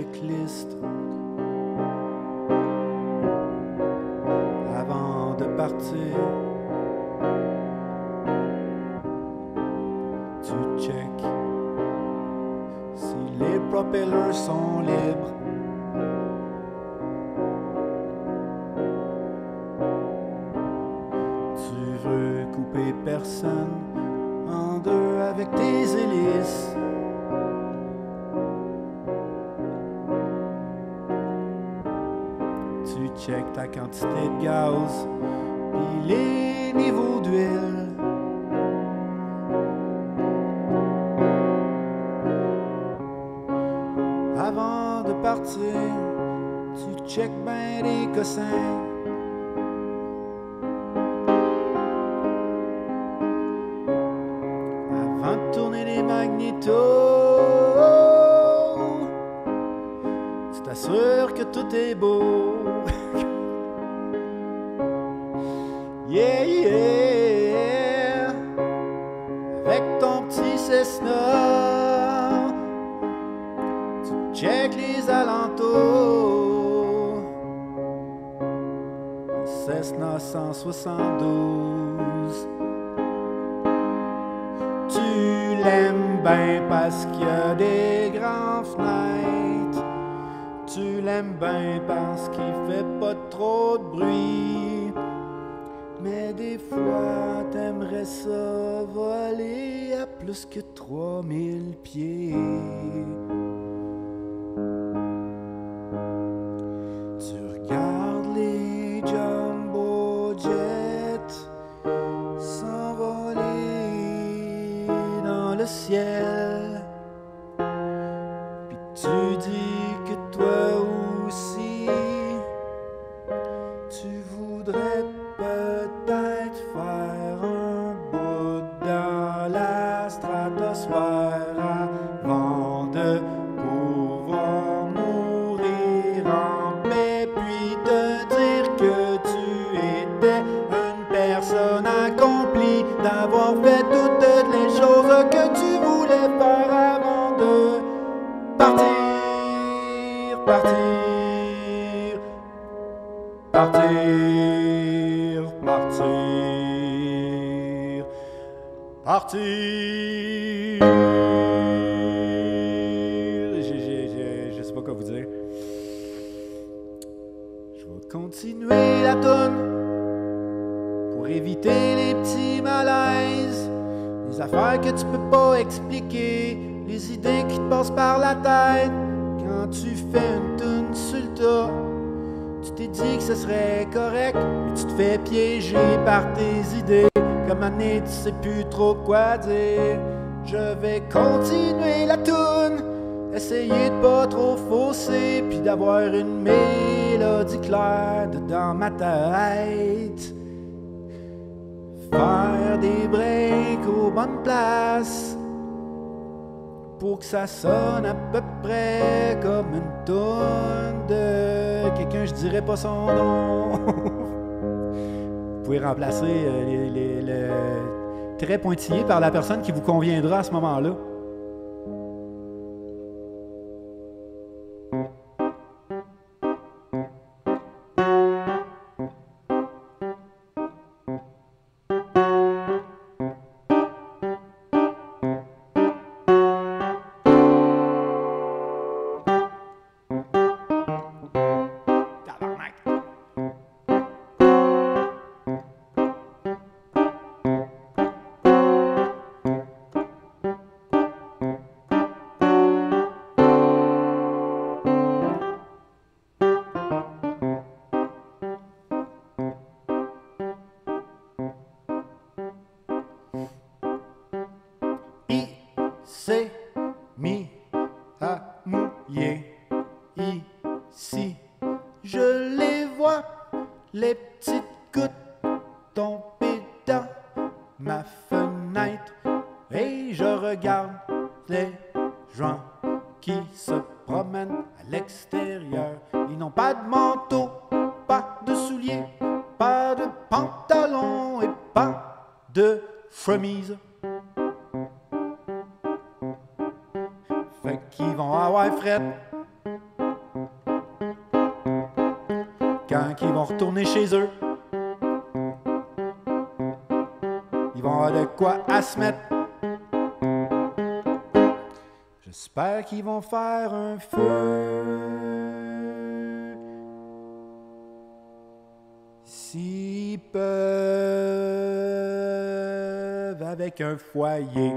checklist avant de partir. Tu check si les propellers sont libres. Tu veux couper personne en deux avec tes hélices. Tu check ta quantité de gaz puis les niveaux d'huile. Avant de partir, tu check ben les cossins. Avant de tourner les magnétos, tu t'assures que tout est beau. Yeah, yeah, avec ton petit Cessna, tu check les alentours. Cessna 172. Tu l'aimes bien parce qu'il y a des grandes fenêtres. Tu l'aimes bien parce qu'il fait pas trop de bruit. Mais des fois, t'aimerais ça voler à plus que 3000 pieds. Tu regardes les jumbo jets s'envoler dans le ciel. Puis tu dis que toi aussi, tu voudrais peut-être faire un bout dans la stratosphère avant de pouvoir mourir en paix, puis te dire que tu étais une personne accomplie, d'avoir fait toutes les choses que tu voulais faire avant de partir, partir, partir, partir, partir. Je sais pas quoi vous dire. Je vais continuer la toune pour éviter les petits malaises, les affaires que tu peux pas expliquer, les idées qui te passent par la tête quand tu fais une toune sur le tas. Tu t'es dit que ce serait correct, mais tu te fais piéger par tes idées. Comme année, tu sais plus trop quoi dire. Je vais continuer la toune, essayer de pas trop fausser, puis d'avoir une mélodie claire dans ma tête. Faire des breaks aux bonnes places pour que ça sonne à peu près comme une toune de quelqu'un, je dirais pas son nom. Vous pouvez remplacer le très pointillé par la personne qui vous conviendra à ce moment-là. s'est mis à mouiller ici. Je les vois, les petites gouttes tomber dans ma fenêtre. Et je regarde les gens qui se promènent à l'extérieur. Ils n'ont pas de manteau, pas de souliers, pas de pantalon et pas de chemise. Fait qu'ils vont avoir fret quand ils vont retourner chez eux, ils vont avoir de quoi à se mettre. J'espère qu'ils vont faire un feu. S'ils peuvent avec un foyer.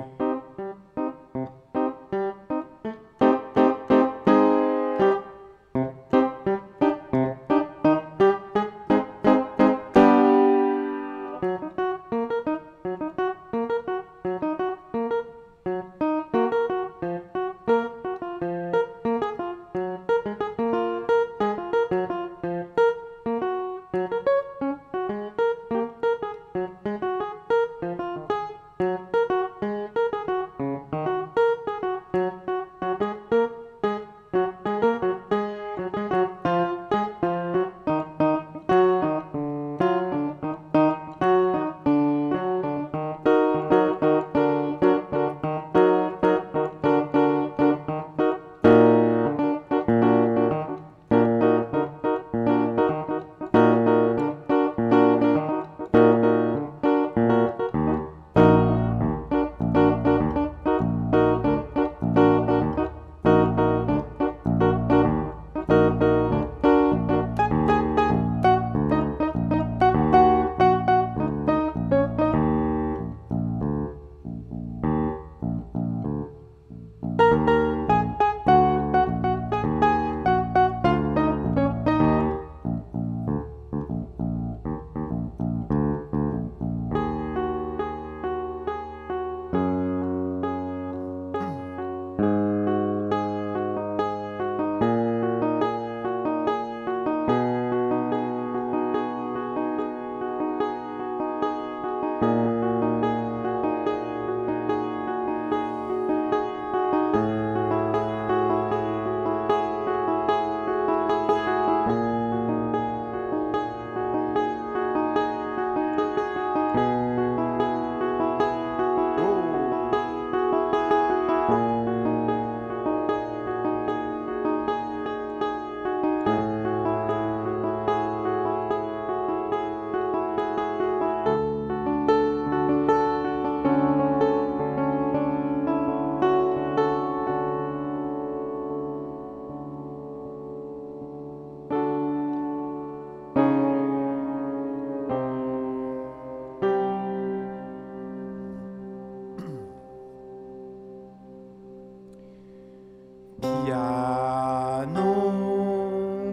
Piano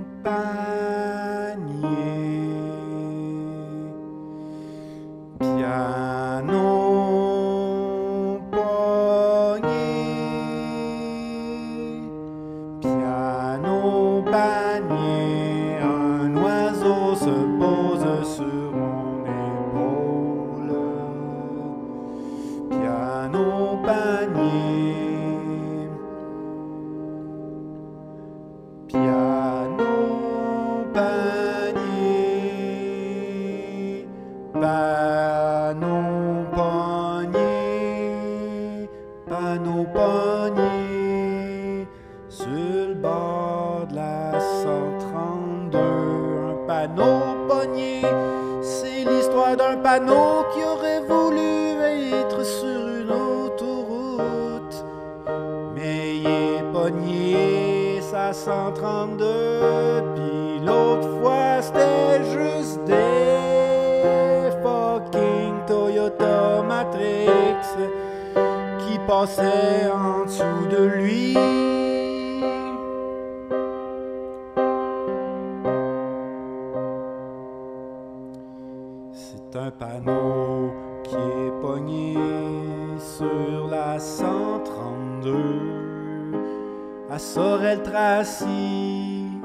panier, piano pogné, piano panier, un oiseau se pose sur mon épaule, piano panier. Piano panier, panneau pogné, panneau pogné, sur le bord de la 132. Un panneau pogné, c'est l'histoire d'un panneau qui aurait voulu être sur une autoroute, mais il est pogné à 132, puis l'autre fois c'était juste des fucking Toyota Matrix qui passaient en dessous de lui. C'est un panneau qui est pogné sur la 132. À Sorel-Tracy,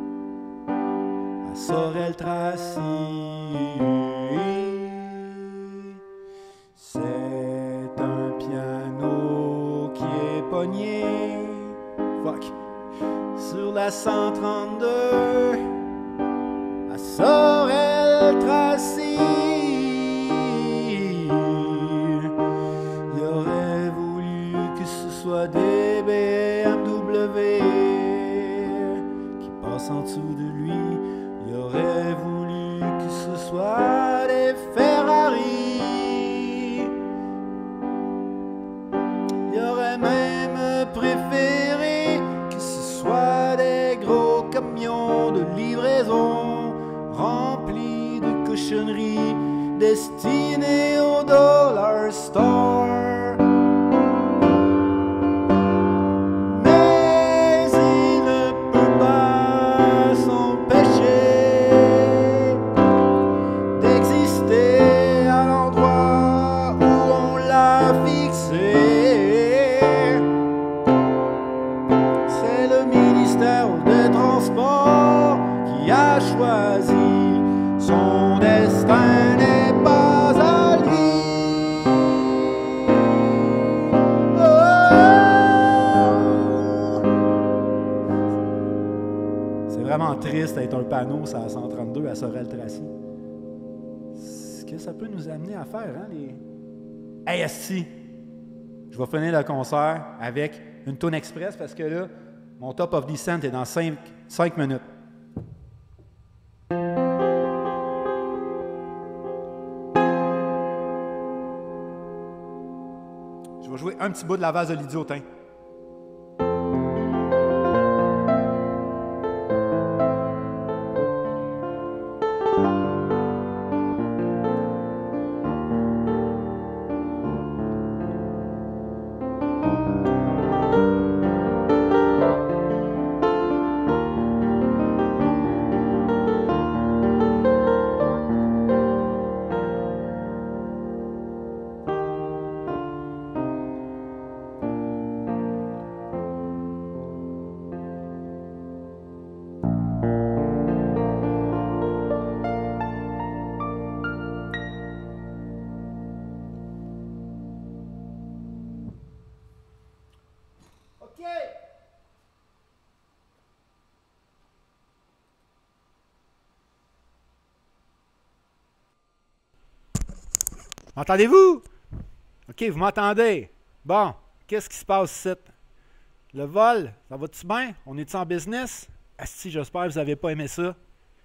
à Sorel-Tracy, c'est un piano qui est pogné, fuck, sur la 132, à Sorel-Tracy. Il aurait voulu que ce soit des BMW qui passent en dessous de lui. Il aurait voulu que ce soit des Ferrari. Il aurait même préféré que ce soit des gros camions de livraison remplis de cochonneries destinés au dollar store. Mais il ne peut pas s'empêcher d'exister à l'endroit où on l'a fixé. C'est le ministère des Transports qui a choisi. Son destin n'est pas à lui. Oh! C'est vraiment triste d'être un panneau sur la 132 à Sorel-Tracy. Ce que ça peut nous amener à faire, hein, les... Hey, esti! Je vais finir le concert avec une tune express parce que là, mon Top of Descent est dans 5 minutes. Je vais jouer un petit bout de la vase de l'idiotin. M'entendez-vous? OK, vous m'entendez? Bon, qu'est-ce qui se passe ici? Le vol, ça va-tu bien? On est-tu en business? Asti, j'espère que vous n'avez pas aimé ça.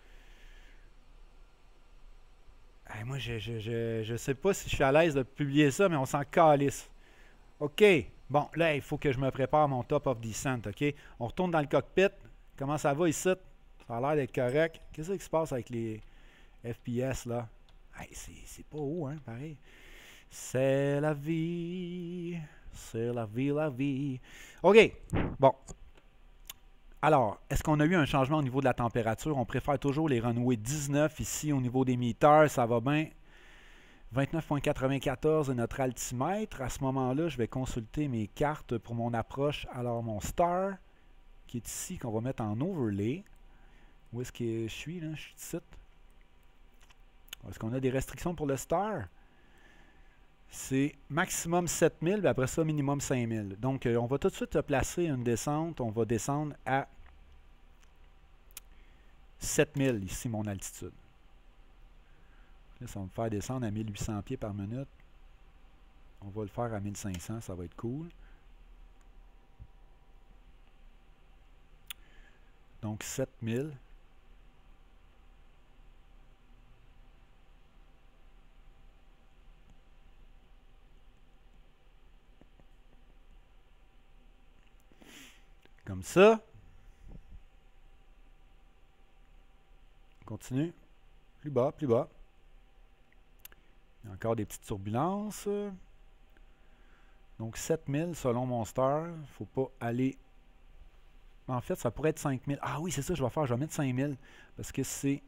Hey, moi, je sais pas si je suis à l'aise de publier ça, mais on s'en calisse. OK, bon, là, il faut que je me prépare mon Top of Descent, OK? On retourne dans le cockpit. Comment ça va ici? Ça a l'air d'être correct. Qu'est-ce qui se passe avec les FPS, là? Hey, c'est pas haut, hein, pareil. C'est la vie, la vie. OK, bon. Alors, est-ce qu'on a eu un changement au niveau de la température? On préfère toujours les runways 19 ici au niveau des meters, ça va bien. 29.94 est notre altimètre. À ce moment-là, je vais consulter mes cartes pour mon approche. Alors, mon star, qui est ici, qu'on va mettre en overlay. Où est-ce que je suis, là? Je suis ici. Est-ce qu'on a des restrictions pour le star? C'est maximum 7000, puis après ça, minimum 5000. Donc, on va tout de suite placer une descente. On va descendre à 7000, ici, mon altitude. Là, ça va me faire descendre à 1800 pieds par minute. On va le faire à 1500, ça va être cool. Donc, 7000. Comme ça. Continue. Plus bas, plus bas. Il y a encore des petites turbulences. Donc 7000 selon mon star. Il ne faut pas aller... En fait, ça pourrait être 5000. Ah oui, c'est ça que je vais faire. Je vais mettre 5000 parce que c'est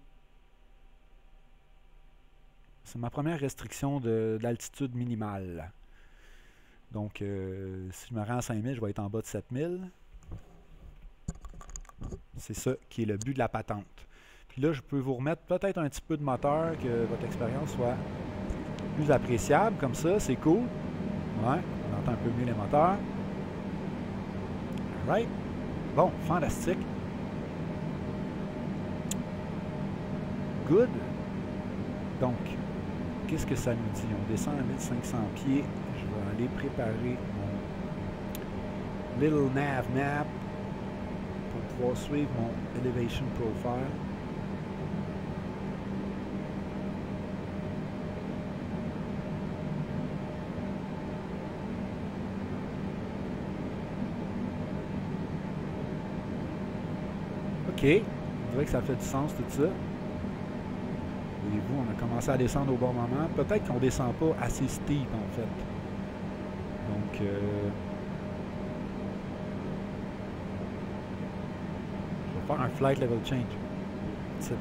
ma première restriction d'altitude minimale. Donc, si je me rends à 5000, je vais être en bas de 7000. C'est ça qui est le but de la patente. Puis là, je peux vous remettre peut-être un petit peu de moteur, que votre expérience soit plus appréciable. Comme ça, c'est cool. Ouais, on entend un peu mieux les moteurs. Alright. Bon, fantastique. Good. Donc, qu'est-ce que ça nous dit? On descend à 1500 pieds. Je vais aller préparer mon Little Nav Map pour pouvoir suivre mon Elevation Profile. OK. On dirait que ça fait du sens tout ça. Voyez-vous, on a commencé à descendre au bon moment. Peut-être qu'on ne descend pas assez steep en fait. Donc, je vais faire un flight level change. C'est...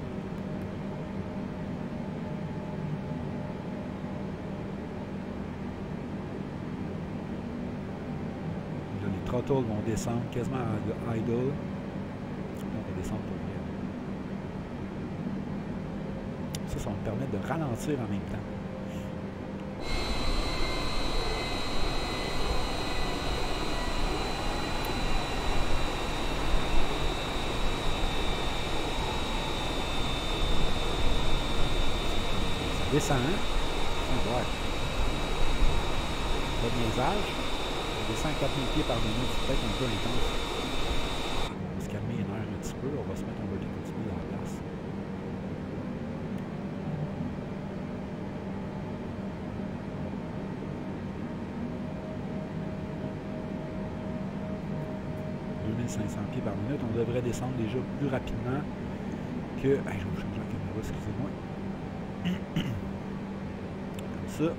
Là, les throttles vont descendre quasiment à idle. On va descendre pour rien. Ça va me permettre de ralentir en même temps. Ça descend, hein? Ouais. Pas de niaisage. Ça descend à 4000 pieds par minute. C'est peut-être un peu intense. On va se calmer les nerfs un petit peu. On va se mettre un vertical speed en place. Pieds par minute, on devrait descendre déjà plus rapidement que... Hey, je vais vous changer la caméra, excusez-moi. Comme ça.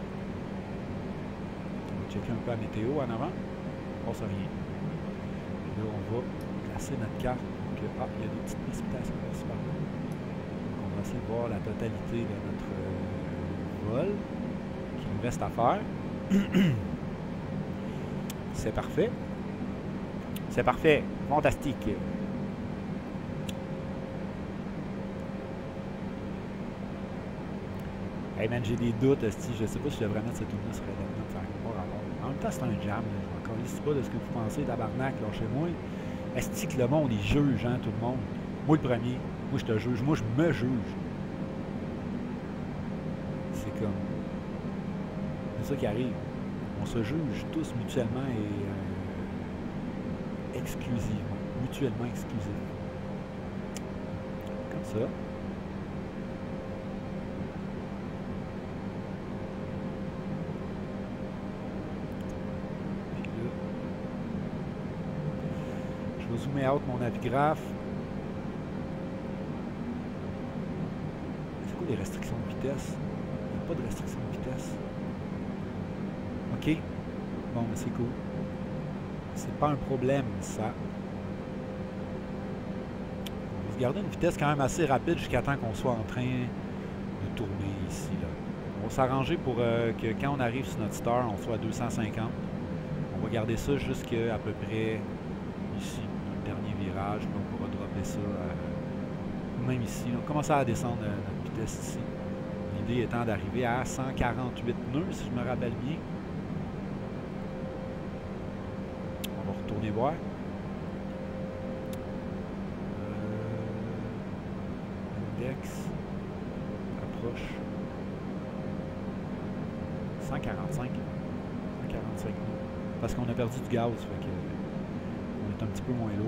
On va checker un peu la météo en avant. On ne passe rien. Puis là, on va placer notre carte. Donc, il y a des petites précipitations par-ci par-là. Donc, on va essayer de voir la totalité de notre vol qu'il nous reste à faire. C'est parfait. C'est parfait. Fantastique. Hey man, j'ai des doutes, esti. Je sais pas si je devrais mettre cette tournée sur Redemption, faire pas rapport. En même temps, c'est un jam. Je m'en calisse pas de ce que vous pensez, tabarnak, là, chez moi. Esti que le monde, il juge, hein, tout le monde. Moi, le premier. Moi, je te juge. Moi, je me juge. C'est comme... C'est ça qui arrive. On se juge tous mutuellement et... exclusivement, mutuellement exclusif. Comme ça. Puis là, je vais zoomer out mon avigraphe. C'est quoi les restrictions de vitesse? Il n'y a pas de restrictions de vitesse. OK. Bon, mais c'est cool. C'est pas un problème, ça. On va se garder une vitesse quand même assez rapide jusqu'à temps qu'on soit en train de tourner ici. Là. On va s'arranger pour que quand on arrive sur notre star, on soit à 250. On va garder ça jusqu'à peu près ici, le dernier virage. Puis on pourra dropper ça même ici. On va commencer à descendre notre vitesse ici. L'idée étant d'arriver à 148 nœuds, si je me rappelle bien. Retourner voir. Index. Approche. 145. 145 nœuds. Parce qu'on a perdu du gaz, fait que on est un petit peu moins lourd.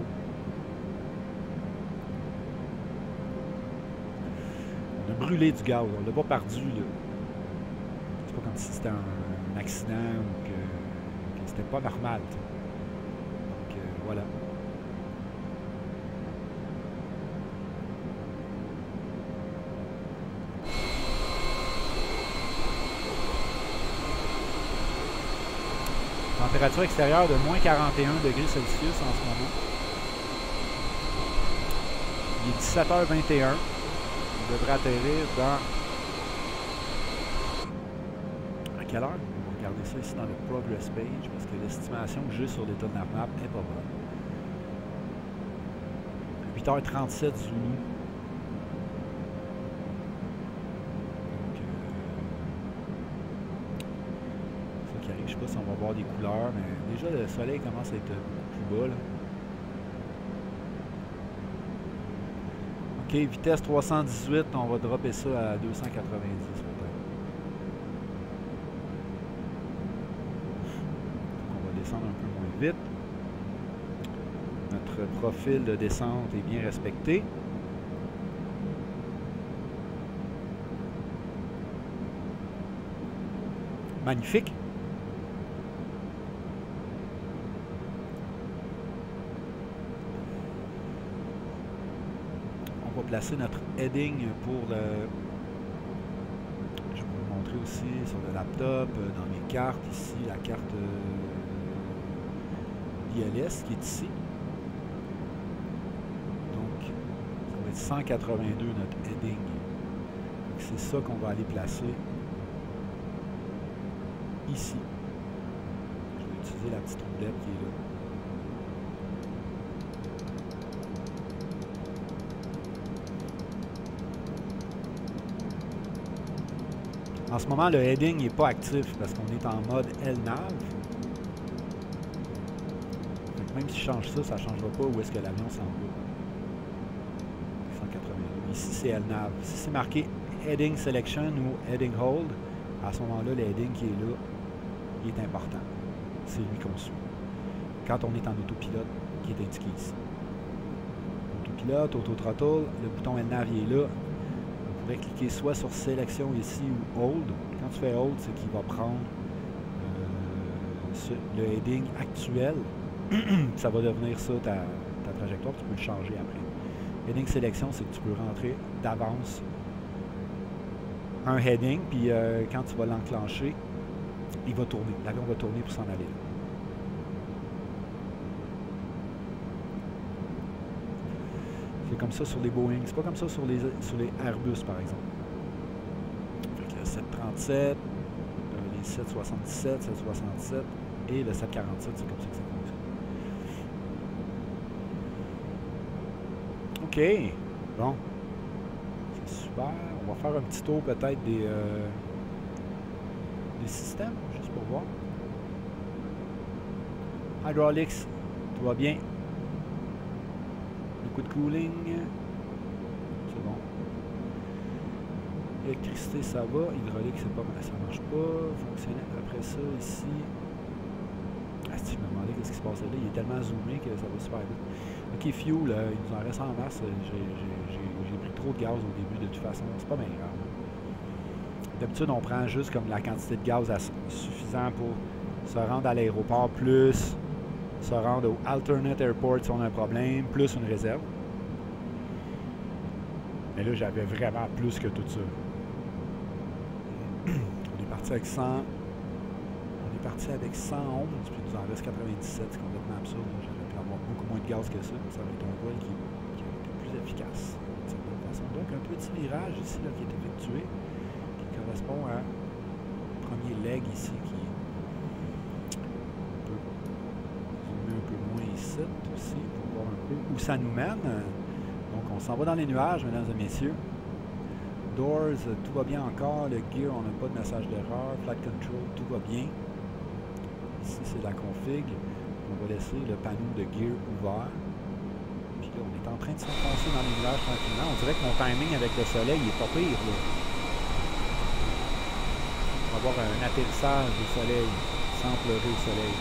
On a brûlé du gaz, on l'a pas perdu là. C'est pas comme si c'était un accident ou que c'était pas normal. T'sais. Voilà. Température extérieure de moins 41 degrés Celsius en ce moment. Il est 17h21. On devrait atterrir dans... À quelle heure? On va regarder ça ici dans le Progress Page parce que l'estimation que j'ai sur l'état de la map n'est pas bonne. 8h37 Zulu. Donc, ça qui arrive, je sais pas si on va voir des couleurs, mais déjà le soleil commence à être plus bas. Là. Ok, vitesse 318, on va dropper ça à 290 peut-être. On va descendre un peu moins vite. Notre profil de descente est bien respecté. Magnifique. on va placer notre heading pour le... Je vais vous montrer aussi sur le laptop, dans mes cartes, ici, la carte ILS qui est ici. Donc, ça va être 182 notre heading. C'est ça qu'on va aller placer ici. Je vais utiliser la petite roulette qui est là. En ce moment, le heading n'est pas actif parce qu'on est en mode LNAV. Donc même si je change ça, ça ne changera pas où est-ce que l'avion s'en va. 182. Ici, c'est LNAV. Si c'est marqué Heading Selection ou Heading Hold, à ce moment-là, le heading qui est là, il est important. C'est lui qu'on suit. Quand on est en autopilote, qui est indiqué ici. Autopilote, auto-throttle, le bouton LNAV il est là. Vous pourrez cliquer soit sur sélection ici ou hold. Quand tu fais hold, c'est qu'il va prendre le heading actuel. Ça va devenir ça ta trajectoire. Tu peux le changer après. Heading sélection, c'est que tu peux rentrer d'avance un heading, puis quand tu vas l'enclencher, il va tourner. L'avion va tourner pour s'en aller là. C'est comme ça sur les Boeing. C'est pas comme ça sur les Airbus, par exemple. Fait que le 737, les 777, 767 et le 747, c'est comme ça que ça fonctionne. OK. Bon. C'est super. On va faire un petit tour peut-être des systèmes, juste pour voir. Hydraulics, tout va bien. Liquid cooling, c'est bon. Électricité, ça va. Hydraulique, c'est pas mal, ça marche pas. Fonctionnel, après ça, ici. Ah, si je me demandais qu'est-ce qui se passait là, il est tellement zoomé que ça va super vite. Ok, fuel, il nous en reste en masse. J'ai pris trop de gaz au début, de toute façon. C'est pas bien grave. D'habitude, on prend juste comme la quantité de gaz suffisant pour se rendre à l'aéroport, plus se rendre au alternate airport si on a un problème, plus une réserve. Mais là, j'avais vraiment plus que tout ça. On est parti avec 100. On est parti avec 111, puis il nous en reste 97. C'est complètement absurde. J'aurais pu avoir beaucoup moins de gaz que ça. Ça va être un vol qui a été plus efficace. De cette façon. Donc, un petit virage ici là, qui est effectué, qui correspond à premier leg ici, qui un peu moins ici aussi, pour voir un peu où ça nous mène. Donc, on s'en va dans les nuages, mesdames et messieurs. Doors, tout va bien encore. Le gear, on n'a pas de message d'erreur. Flight control, tout va bien. Ici, c'est la config. On va laisser le panneau de gear ouvert. Puis là, on est en train de s'enfoncer dans les nuages tranquillement. On dirait que mon timing avec le soleil, il est pas pire, là. On va avoir un atterrissage au soleil, sans pleurer au soleil.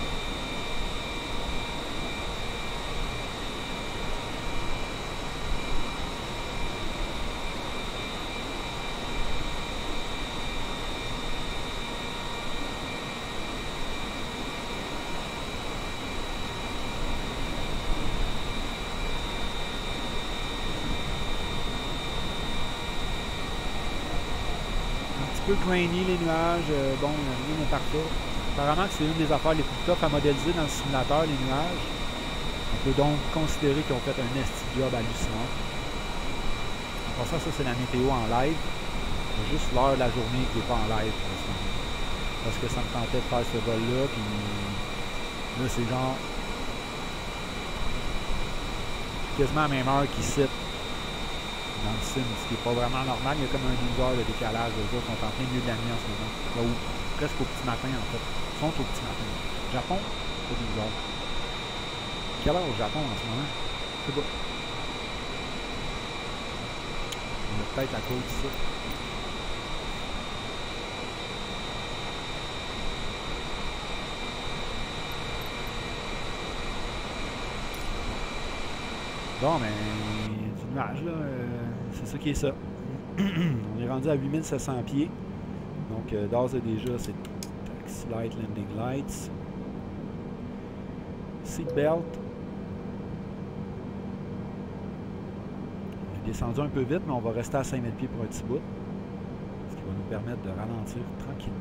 Grainy les nuages, bon, rien n'est parfait. Apparemment que c'est une des affaires les plus tough à modéliser dans le simulateur, les nuages. On peut donc considérer qu'ils ont fait un esti job hallucinant. En passant, ça c'est la météo en live. C'est juste l'heure de la journée qui n'est pas en live. Parce que ça me tentait de faire ce vol-là, puis là c'est genre quasiment à la même heure qu'ici. Dans le sim, ce qui n'est pas vraiment normal, il y a comme un 12 heures de décalage. Les autres sont en plein milieu de la nuit en ce moment. Ou presque au petit matin en fait. Ils sont au petit matin. Japon, c'est 12 heures. Quelle heure au Japon en ce moment? Je sais pas. On a peut-être la côte ici. Bon, mais du nuage, là, c'est ça qui est ça. On est rendu à 8700 pieds. Donc, d'ores et déjà, c'est taxi light, landing lights. Seatbelt. est descendu un peu vite, mais on va rester à 5000 pieds pour un petit bout. Ce qui va nous permettre de ralentir tranquillement.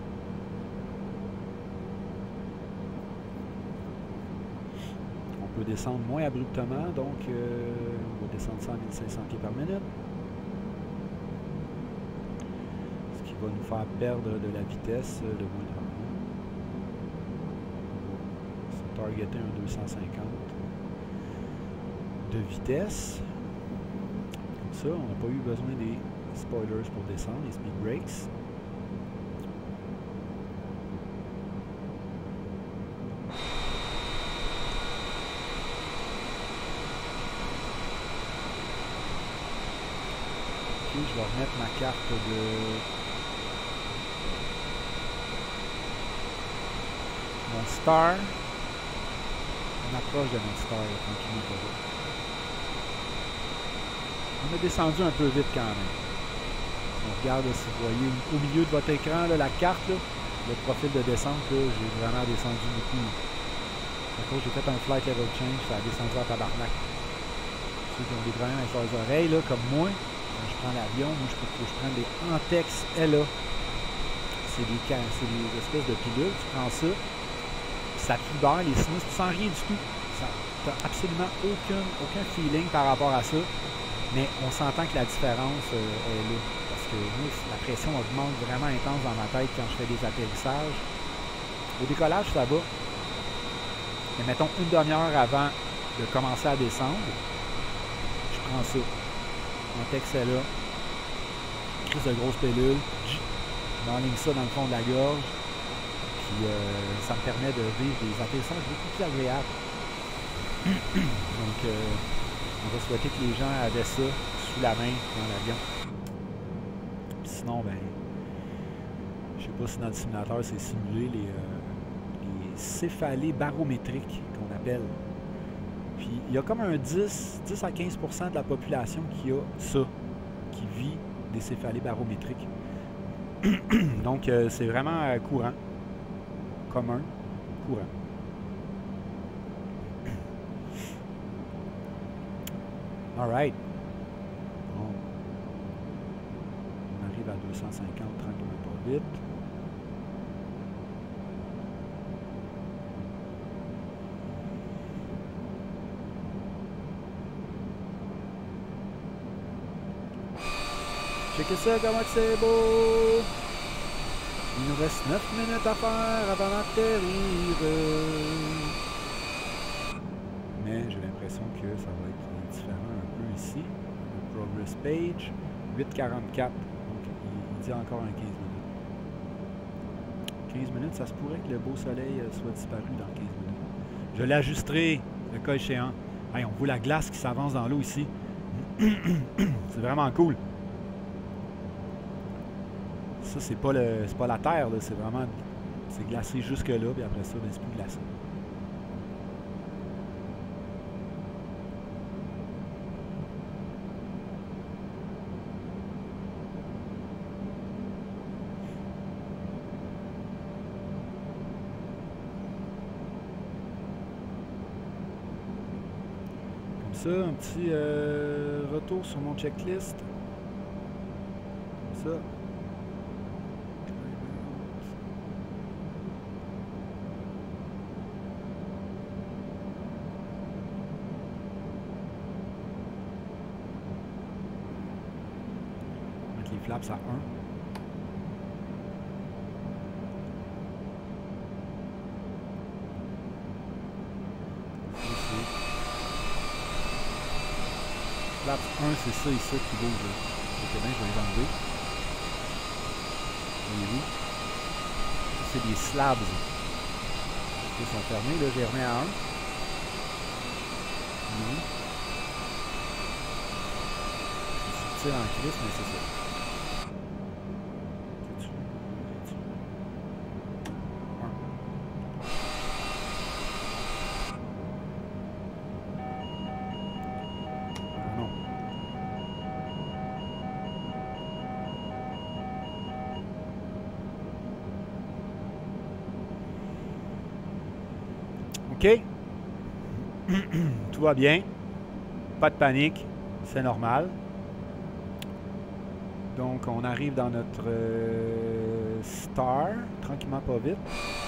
On peut descendre moins abruptement, donc on va descendre 100 1500 pieds par minute. Ce qui va nous faire perdre de la vitesse de moindre. On va se targeter un 250 de vitesse. Comme ça, on n'a pas eu besoin des spoilers pour descendre, les speed brakes. Ok, je vais remettre ma carte de... mon star. On approche de notre star, tranquillement pas vite. On a descendu un peu vite quand même. On regarde, si vous voyez au milieu de votre écran, là, la carte, là, le profil de descente, j'ai vraiment descendu beaucoup. D'accord, j'ai fait un flight level change, ça a descendu en tabarnak. Ceux qui ont des problèmes avec leurs oreilles, là, comme moi, quand je prends l'avion, moi, je prends des Antex LA. C'est des espèces de pilules, tu prends ça, ça libère les sinus, tu sens rien du tout. Tu n'as absolument aucun feeling par rapport à ça. Mais on s'entend que la différence est là. Parce que moi, la pression augmente vraiment intense dans ma tête quand je fais des atterrissages. Au décollage, ça va. Mais mettons une demi-heure avant de commencer à descendre, je prends ça. En texte là. Juste de grosses pilules. Je m'enligne ça dans le fond de la gorge. Puis ça me permet de vivre des atterrissages beaucoup plus agréables. Donc, on va souhaiter que les gens avaient ça sous la main dans l'avion. Sinon, ben, je sais pas si dans le simulateur c'est simulé les céphalées barométriques qu'on appelle. Puis il y a comme un 10 à 15% de la population qui a ça, qui vit des céphalées barométriques. Donc c'est vraiment courant, commun, courant. Alright. Bon. On arrive à 250 tranquillement pas vite. Checkez ça comment c'est beau! Il nous reste 9 minutes à faire avant d'atterrir. Mais j'ai l'impression que ça va être différent un peu ici. Le progress page, 8:44. Donc il dit encore un 15 minutes. 15 minutes, ça se pourrait que le beau soleil soit disparu dans 15 minutes. Je l'ajusterai, le cas échéant. Hey, on voit la glace qui s'avance dans l'eau ici. C'est vraiment cool. Ça, c'est pas la terre, c'est vraiment... C'est glacé jusque là, puis après ça, ben, c'est plus glacé. Comme ça, un petit retour sur mon checklist. Comme ça. Flaps à 1. Flaps 1, c'est ça ici qui bouge. Ok, bien, je vais les enlever. Voyez-vous? C'est des slabs. Ils sont fermés. Là, je les remets à 1. C'est subtil en crise, mais c'est ça. OK. Tout va bien. Pas de panique. C'est normal. Donc, on arrive dans notre star, tranquillement pas vite.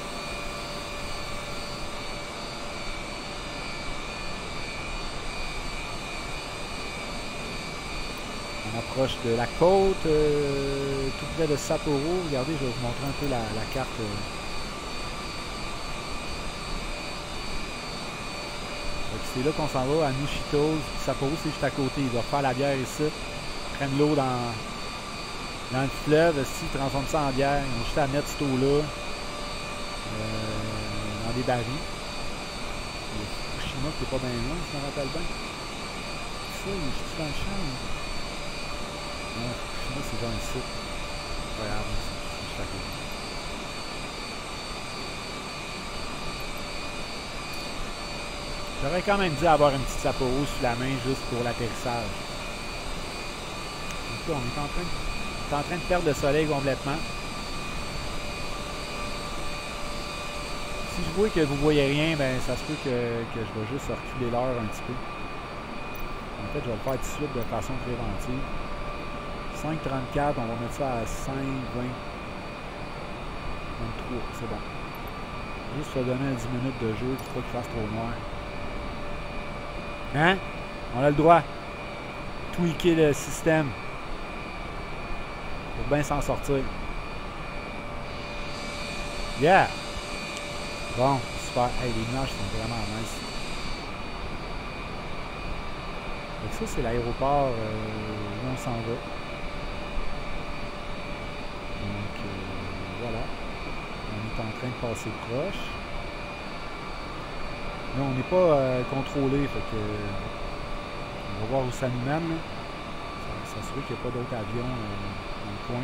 On approche de la côte, tout près de Sapporo. Regardez, je vais vous montrer un peu la carte. C'est là qu'on s'en va, à Nushito. Sapporo, c'est juste à côté. Ils doivent faire la bière ici. Ils prennent l'eau dans le fleuve. S'ils transforment ça en bière, ils ont juste à mettre cette eau-là dans des barils. Il y a Fukushima qui n'est pas bien loin, si je me rappelle bien. Ça, il est juste dans le champ. Non, Fukushima, c'est genre ici. Regarde, c'est juste à côté. J'aurais quand même dû avoir une petite Sapporo sous la main juste pour l'atterrissage. Donc là, on est en train de perdre le soleil complètement. Si je vois que vous ne voyez rien, ben ça se peut que je vais juste reculer l'heure un petit peu. En fait, je vais le faire tout de suite de façon préventive. 5,34, on va mettre ça à 5,20. 23, c'est bon. Juste se donner 10 minutes de jeu pour pas qu'il fasse trop noir. Hein? On a le droit. Tweaker le système. Pour bien s'en sortir. Yeah! Bon, super. Hey, les nuages sont vraiment nice. Donc ça, c'est l'aéroport où on s'en va. Donc, voilà. On est en train de passer proche. Là, on n'est pas contrôlé, fait que on va voir où ça nous mène. Ça se peut qu'il n'y a pas d'autres avions dans le coin.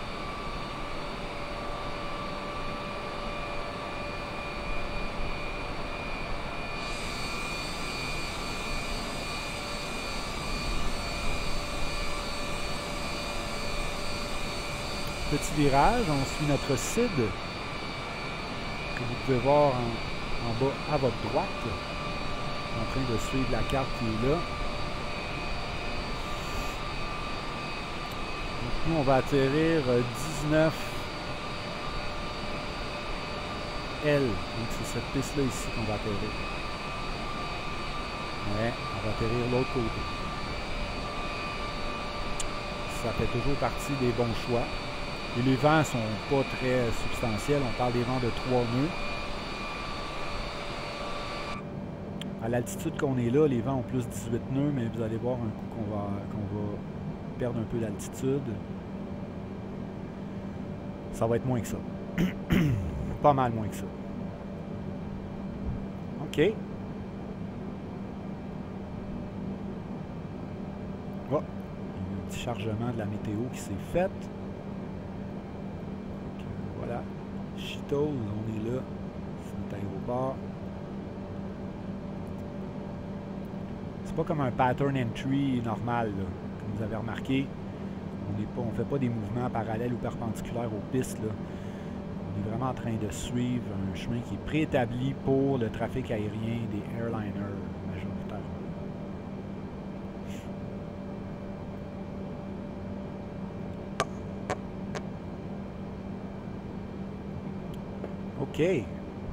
Petit virage, on suit notre CID que vous pouvez voir en bas à votre droite, en train de suivre la carte qui est là. Donc nous, on va atterrir 19L. Donc c'est cette piste-là ici qu'on va atterrir. Ouais, on va atterrir de l'autre côté. Ça fait toujours partie des bons choix. Et les vents sont pas très substantiels. On parle des vents de 3 nœuds. À l'altitude qu'on est là, les vents ont plus 18 nœuds, mais vous allez voir un coup qu'on va perdre un peu d'altitude. Ça va être moins que ça. Pas mal moins que ça. OK. Oh, il y a un petit chargement de la météo qui s'est fait. Donc, voilà. Cheetos, on est là. C'est notre aéroport. C'est pas comme un pattern entry normal, là. Comme vous avez remarqué. On ne fait pas des mouvements parallèles ou perpendiculaires aux pistes, là. On est vraiment en train de suivre un chemin qui est préétabli pour le trafic aérien des airliners majoritairement. OK.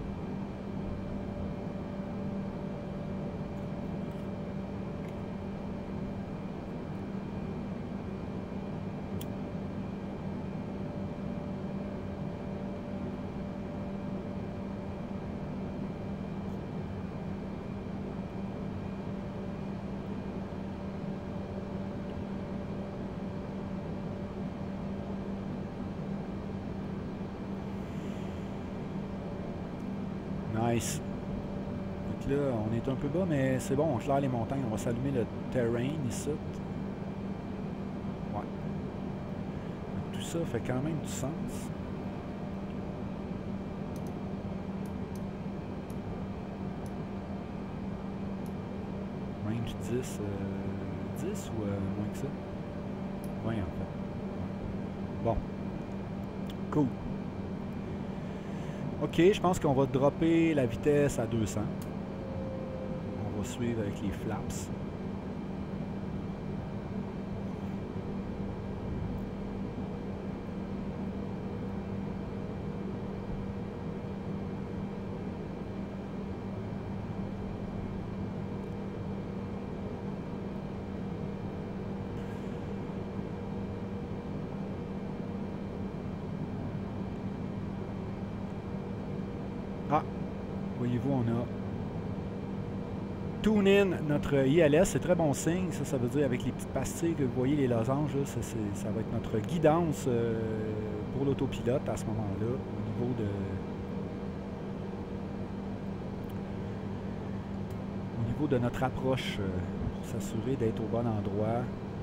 Nice. Donc là, on est un peu bas, mais c'est bon, on claire les montagnes. On va s'allumer le terrain ici. Ouais. Donc, tout ça fait quand même du sens. Range 10, 10 ou moins que ça? Oui, en fait. Bon. Cool. OK, je pense qu'on va dropper la vitesse à 200. On va suivre avec les flaps. Voyez-vous, on a tune in notre ILS, c'est très bon signe. Ça veut dire avec les petites pastilles que vous voyez, les losanges, là, ça va être notre guidance pour l'autopilote à ce moment-là, au niveau de notre approche pour s'assurer d'être au bon endroit.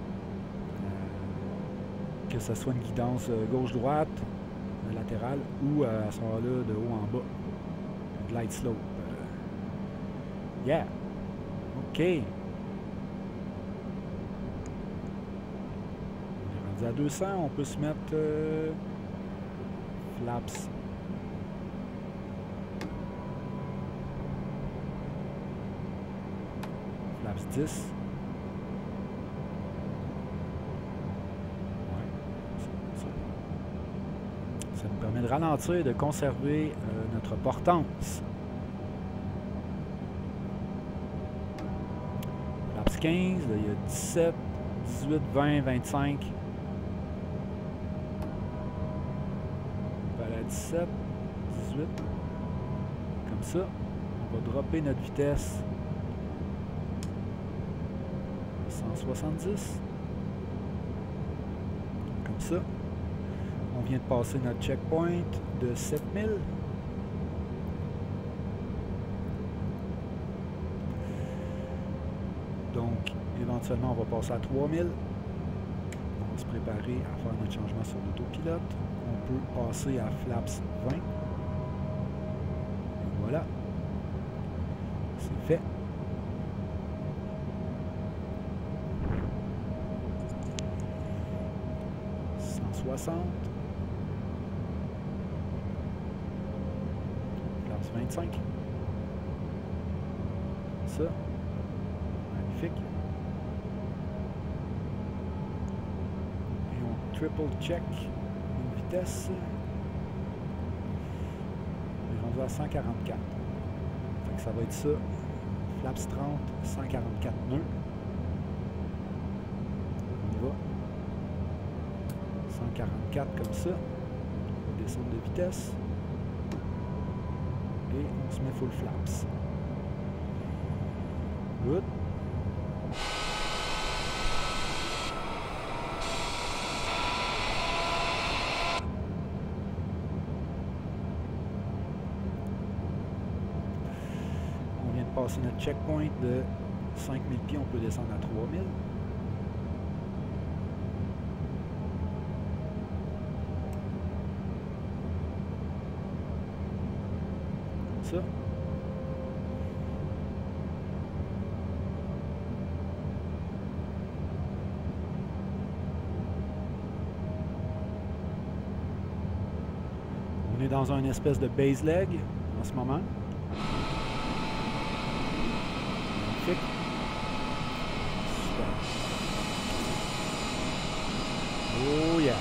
Que ce soit une guidance gauche-droite, latérale, ou à ce moment-là de haut en bas. Un glide slope. Yeah! OK. On est rendu à 200. On peut se mettre flaps. Flaps 10. Ça nous permet de ralentir et de conserver notre portance. Flaps 15, là, il y a 17, 18, 20, 25. On va aller à 17, 18. Comme ça. On va dropper notre vitesse. 170. Comme ça. On vient de passer notre checkpoint de 7000. Donc, éventuellement, on va passer à 3000. On va se préparer à faire notre changement sur l'autopilote. On peut passer à flaps 20. Et voilà. C'est fait. Flaps 25. Ça. Magnifique. Et on triple check une vitesse. On est rendu à 144. Donc ça va être ça. Flaps 30, 144 nœuds. On y va. 144 comme ça. On va descendre de vitesse. Et on se met full flaps. Good. On vient de passer notre checkpoint de 5000 pieds. On peut descendre à 3000. Ça. On est dans une espèce de base leg en ce moment. Magnifique. Super. Oh yeah.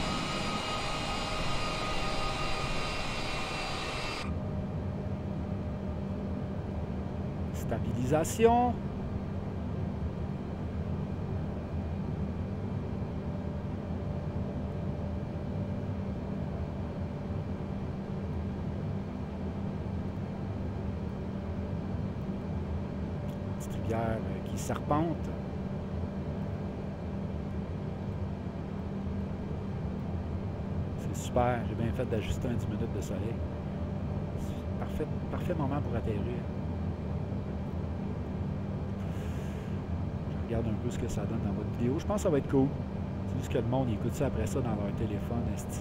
Stabilisation. Petite rivière qui serpente. C'est super. J'ai bien fait d'ajuster un 10 minutes de soleil. Parfait moment pour atterrir. Regarde un peu ce que ça donne dans votre vidéo. Je pense que ça va être cool. C'est juste que le monde écoute ça après ça dans leur téléphone,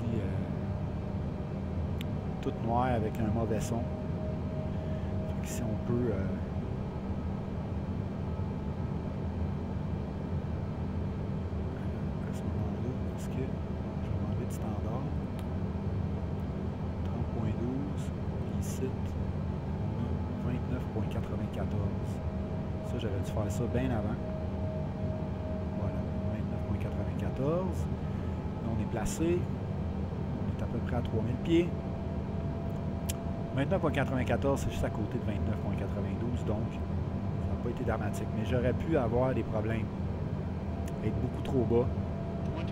tout noir avec un mauvais son. Donc si on peut à ce moment-là, est-ce que je vais enlever du standard 30.12 ici on a 29.94. Ça j'aurais dû faire ça bien avant. 14. Là, on est placé. On est à peu près à 3000 pieds. 29.94, c'est juste à côté de 29.92, donc ça n'a pas été dramatique. Mais j'aurais pu avoir des problèmes. Être beaucoup trop bas. Donc,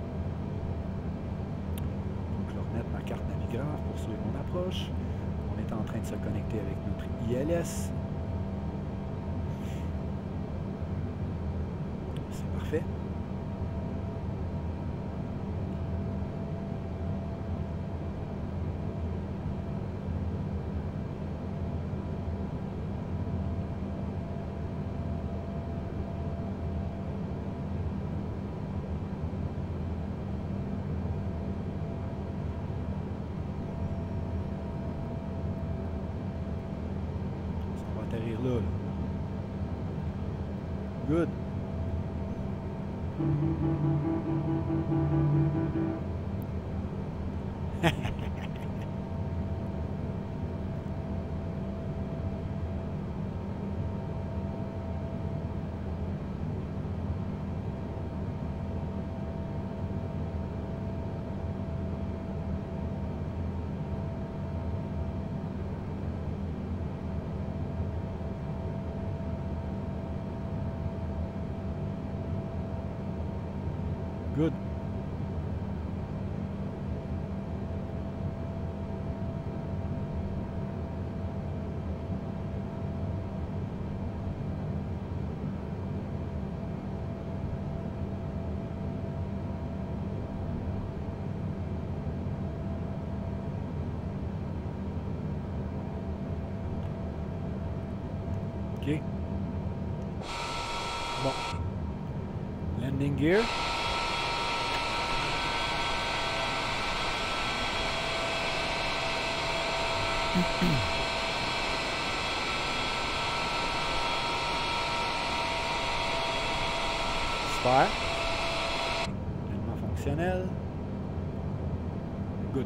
je vais remettre ma carte navigateur pour suivre mon approche. On est est en train de se connecter avec notre ILS. C'est parfait. Atterrir là. Good. Good. OK. Bon. Landing gear. Super. Pleinement fonctionnel. Good.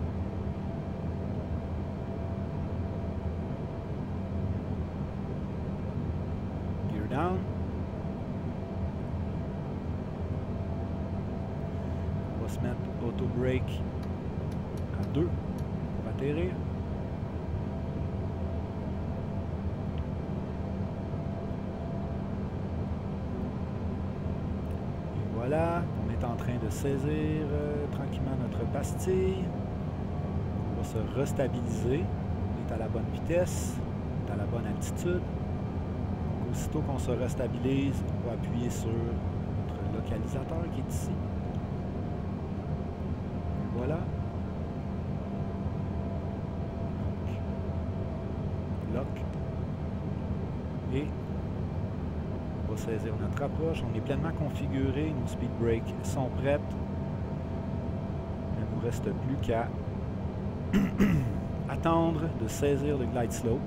Gear down. On va se mettre auto brake à 2 pour atterrir. Voilà, on est en train de saisir tranquillement notre pastille. On va se restabiliser. On est à la bonne vitesse, on est à la bonne altitude. Donc, aussitôt qu'on se restabilise, on va appuyer sur notre localisateur qui est ici. Et voilà. Donc, lock. Et on va saisir notre approche. On est pleinement configuré. Nos speed brakes sont prêtes. Il ne nous reste plus qu'à attendre de saisir le glide slope.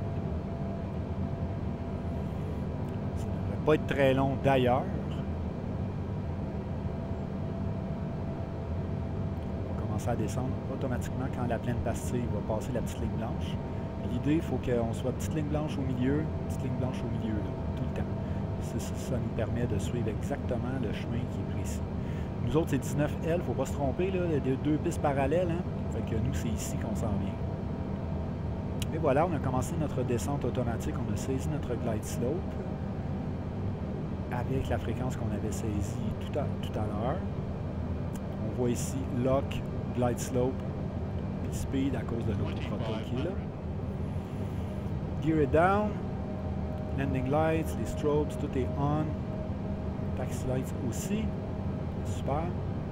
Ça ne devrait pas être très long d'ailleurs. On va commencer à descendre automatiquement quand la pleine pastille va passer la petite ligne blanche. L'idée, il faut qu'on soit petite ligne blanche au milieu, petite ligne blanche au milieu, là, tout le temps. Ça nous permet de suivre exactement le chemin qui est précis. Nous autres, c'est 19L, il ne faut pas se tromper, là, il y a 2 pistes parallèles, hein? Fait que nous, c'est ici qu'on s'en vient. Et voilà, on a commencé notre descente automatique, on a saisi notre glide slope avec la fréquence qu'on avait saisie tout à l'heure. On voit ici lock, glide slope, puis speed à cause de l'autothrottle qui est là. Gear it down. Landing lights, les strobes, tout est on. Taxi lights aussi. Super.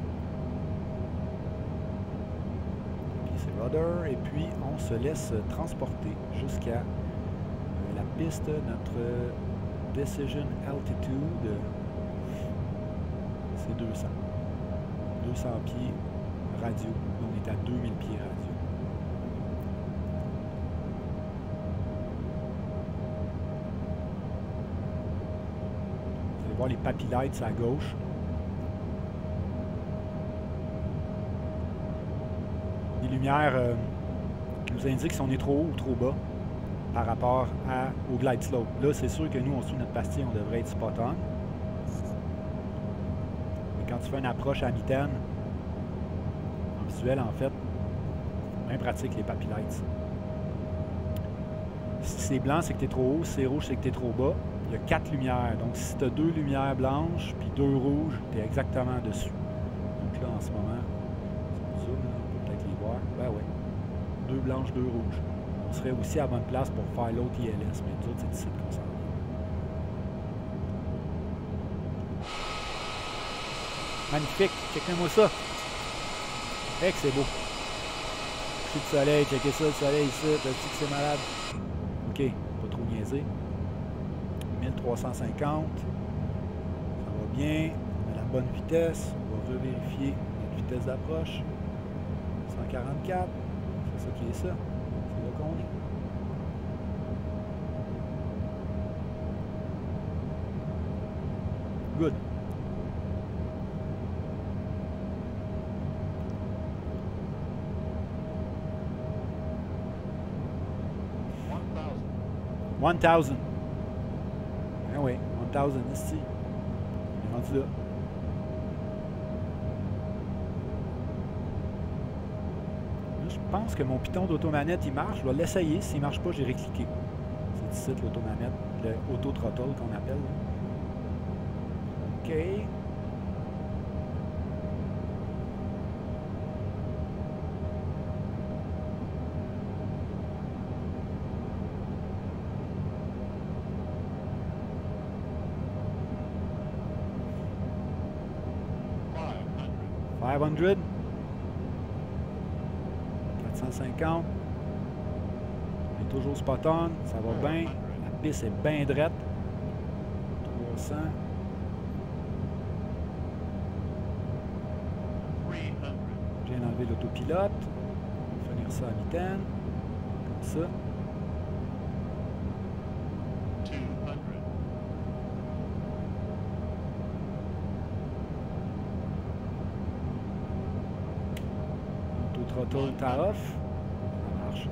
Puis c'est rudder. Et puis on se laisse transporter jusqu'à la piste, notre decision altitude. C'est 200. 200 pieds radio. On est à 2000 pieds radio. Les papy lights à gauche. Les lumières qui nous indiquent si on est trop haut ou trop bas par rapport au glide slope. Là, c'est sûr que nous, on suit notre pastille, on devrait être spot on. Mais quand tu fais une approche à mitaine, en visuel, en fait, bien pratique les papy lights. Si c'est blanc, c'est que tu es trop haut. Si c'est rouge, c'est que tu es trop bas. Il y a 4 lumières. Donc, si tu as 2 lumières blanches puis 2 rouges, tu es exactement dessus. Donc là, en ce moment, zoom, on peut peut-être les voir. Ben oui. 2 blanches, 2 rouges. on serait aussi à la bonne place pour faire l'autre ILS, mais nous autres, c'est ici qu'on s'en va. Magnifique, checkez-moi ça. Hey, que c'est beau. Coucher de soleil, checkez ça, le soleil ici, t'as dit que c'est malade. Ok, pas trop niaiser. 1350. Ça va bien, à la bonne vitesse. On va revérifier notre vitesse d'approche. 144. C'est ça qui est ça. C'est là qu'on est. Good. $1,000. Ben oui, 1000 ici. On est rendu là. Je pense que mon piton d'automanette il marche. Je vais l'essayer. S'il ne marche pas, j'irai cliquer. C'est ici l'automanette, le auto-throttle qu'on appelle. OK. $500. 450. On est toujours spot on. Ça va bien. La piste est bien drette. 300. Je viens d'enlever l'autopilote. On va finir ça à mitaine. Comme ça. 200. Auto-throttle ta off. Ça marche.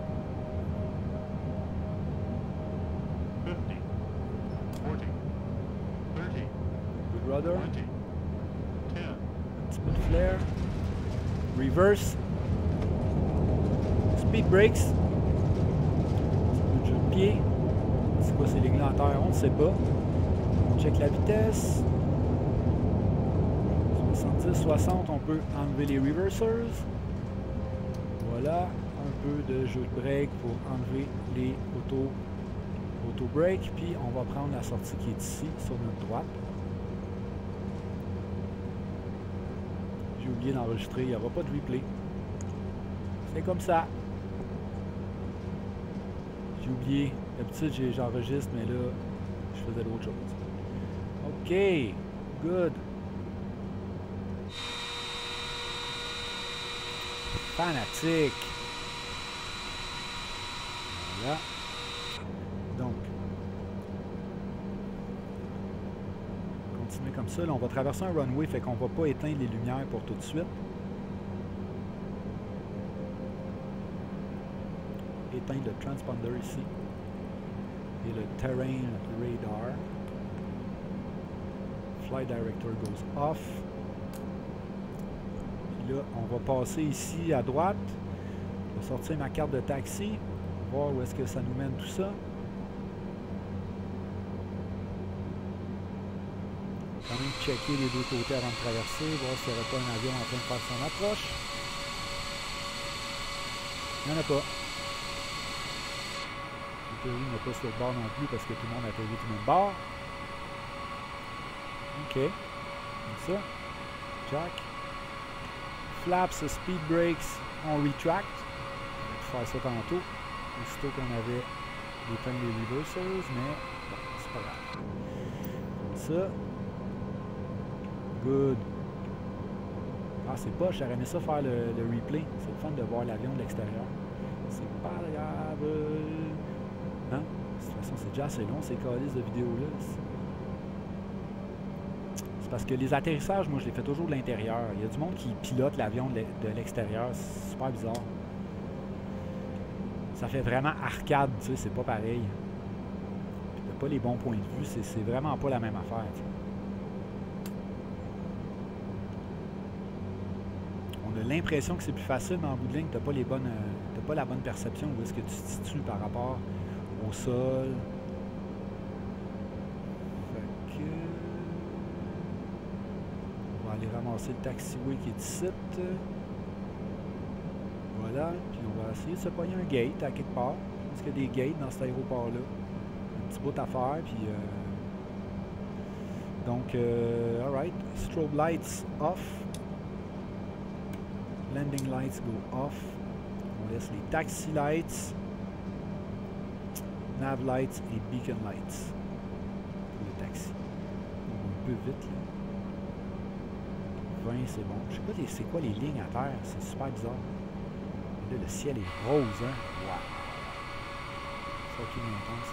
50. 40. 30. Good rudder. 20. 10. Un petit peu de flair. Reverse. Speed brakes. Un petit peu de jeu de pied. C'est quoi, c'est l'églanteur? On ne sait pas. On check la vitesse. 70, 60, on peut enlever les reversers. Voilà, un peu de jeu de break pour enlever les auto-break. Puis on va prendre la sortie qui est ici, sur notre droite. J'ai oublié d'enregistrer, il n'y aura pas de replay. C'est comme ça. J'ai oublié. D'habitude, j'enregistre, mais là, je faisais d'autres choses. OK, good. Fanatique. Voilà. Donc, continuer comme ça. Là, on va traverser un runway, fait qu'on va pas éteindre les lumières pour tout de suite. Éteindre le transponder ici. Et le terrain radar. Flight director goes off. Là, on va passer ici à droite. Je vais sortir ma carte de taxi. Voir où est-ce que ça nous mène tout ça. Quand même checker les deux côtés avant de traverser. Voir s'il n'y aurait pas un avion en train de faire son approche. Il n'y en a pas. En théorie, il n'y en a pas sur le bord non plus parce que tout le monde a atterri tout le même bord. OK. Comme ça. Jack. Flaps, speed brakes, on retract. On va faire ça tantôt. Aussitôt qu'on avait éteint les reversers, mais bon, c'est pas grave. Comme ça. Good. Ah, c'est pas, j'aurais aimé ça faire le replay. C'est le fun de voir l'avion de l'extérieur. C'est pas grave. Hein? De toute façon, c'est déjà assez long, ces calices de vidéos-là. Parce que les atterrissages, moi, je les fais toujours de l'intérieur. Il y a du monde qui pilote l'avion de l'extérieur. C'est super bizarre. Ça fait vraiment arcade, tu sais, c'est pas pareil. T'as pas les bons points de vue, c'est vraiment pas la même affaire, tu sais. On a l'impression que c'est plus facile, mais en bout de ligne, t'as pas la bonne perception où est-ce que tu te situes par rapport au sol. Aller ramasser le taxiway qui est ici. Voilà. Puis on va essayer de se pogner un gate à quelque part. pense qu'il y a des gates dans cet aéroport-là. Un petit bout à faire, puis... Donc, alright. Strobe lights off. Landing lights go off. On laisse les taxi lights, nav lights et beacon lights pour le taxi. On va un peu vite là. 20 c'est bon. Je sais pas c'est quoi les lignes à terre, c'est super bizarre. Là le ciel est rose, hein. Wow. Fucking intense.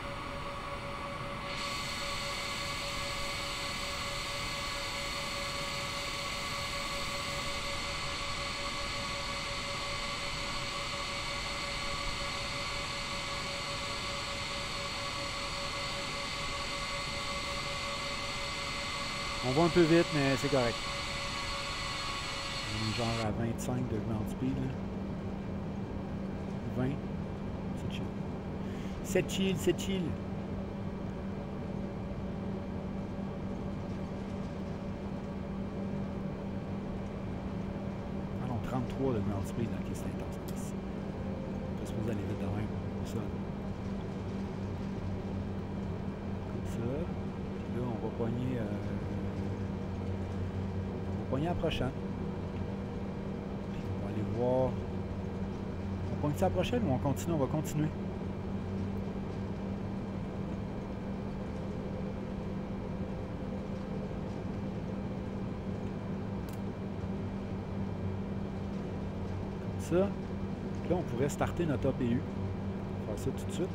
On va un peu vite, mais c'est correct. On est genre à 25 de ground speed. Là. 20. C'est chill. C'est chill, c'est chill. Ah non, 33 de ground speed. Ok, c'est intense. On peut supposer aller vite de même. Ça. Comme ça. Là, on va pogner... à la prochaine. Puis on va aller voir. On pointe ça à la prochaine ou on continue? On va continuer. Comme ça. Puis là, on pourrait starter notre APU. On va faire ça tout de suite.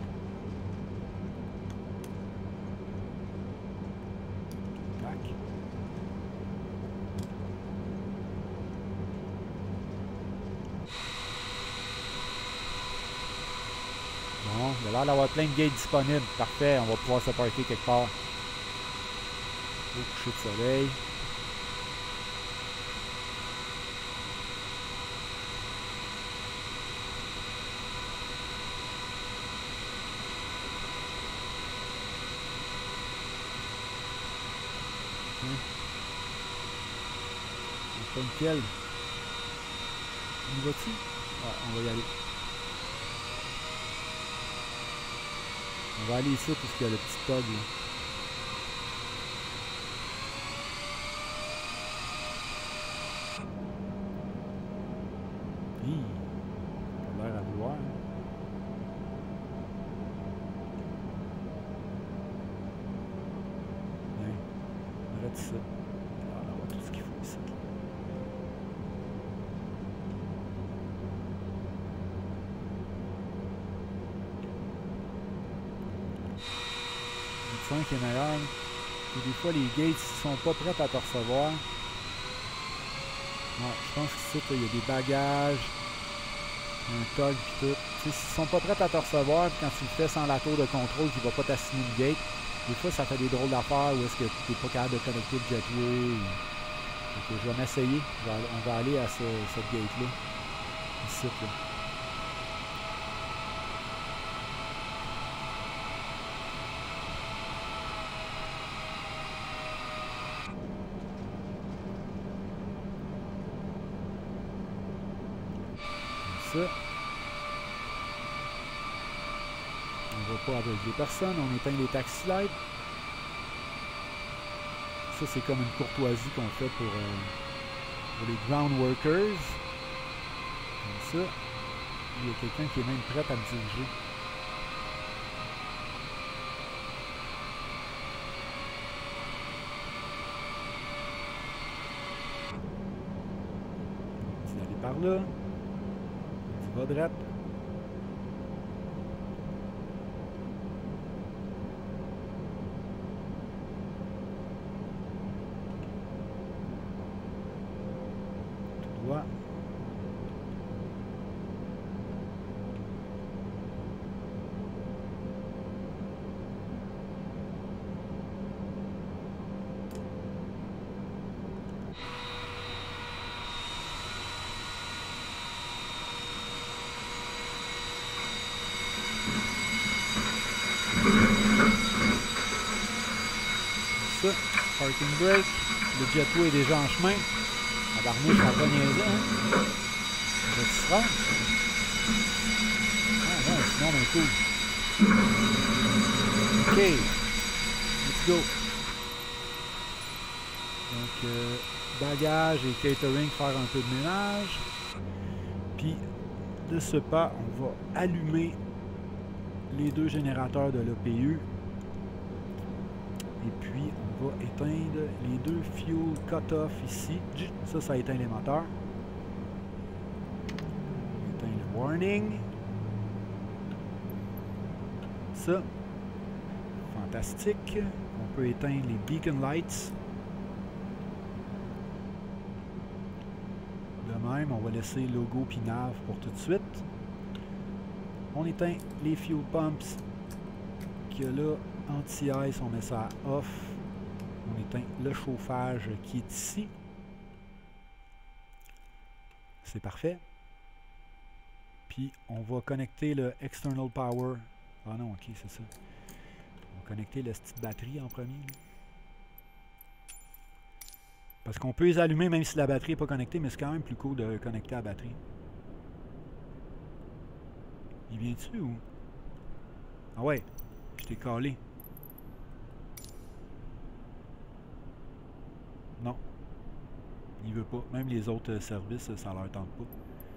Il a l'air d'avoir plein de gates disponibles. Parfait, on va pouvoir se parker quelque part. Au coucher de soleil. On fait lequel? On y va-tu? Ah, on va y aller. On va aller ici parce qu'il y a le petit tog là. Hi! Ça a l'air à vouloir. Bien. On arrête ça. Alors, on va tout ce qu'il faut ici. Qui est meilleur. Et des fois, les gates ne sont pas prêts à te recevoir. Ouais, je pense qu'ici, il y a des bagages, un tog et tout. S'ils ne sont pas prêts à te recevoir, puis quand tu le fais sans la tour de contrôle qui ne va pas t'assigner le gate, des fois, ça fait des drôles d'affaires où est-ce que tu n'es pas capable de connecter le gateway. Donc, je vais m'essayer. On va aller à cette gate-là. Ici, là. Ça. On va pas aveugler personne, on éteint les taxi lights. Ça c'est comme une courtoisie qu'on fait pour les ground workers. Comme ça. Il y a quelqu'un qui est même prêt à me diriger. On va aller par là. Va droite. Tout droit. Ça, parking brake, le jetway est déjà en chemin. La barnouche va pas niaiser, hein? On va se rendre. Ah non, sinon on est cool. OK. Let's go. Donc, bagages et catering, faire un peu de ménage. Puis, de ce pas, on va allumer les deux générateurs de l'OPU. Et puis, on va éteindre les deux fuel cut-off ici. Ça éteint les moteurs. On éteint le warning. Ça, fantastique. On peut éteindre les beacon lights. De même, on va laisser logo puis nav pour tout de suite. On éteint les fuel pumps qui est là, anti-ice, on met ça à off. On éteint le chauffage qui est ici. C'est parfait. Puis on va connecter le external power. Ah non, ok, c'est ça. On va connecter la petite batterie en premier. Parce qu'on peut les allumer même si la batterie n'est pas connectée, mais c'est quand même plus cool de connecter la batterie. Il vient-tu ou? Ah ouais, je t'ai calé. Non. Il veut pas. Même les autres services, ça leur tente pas.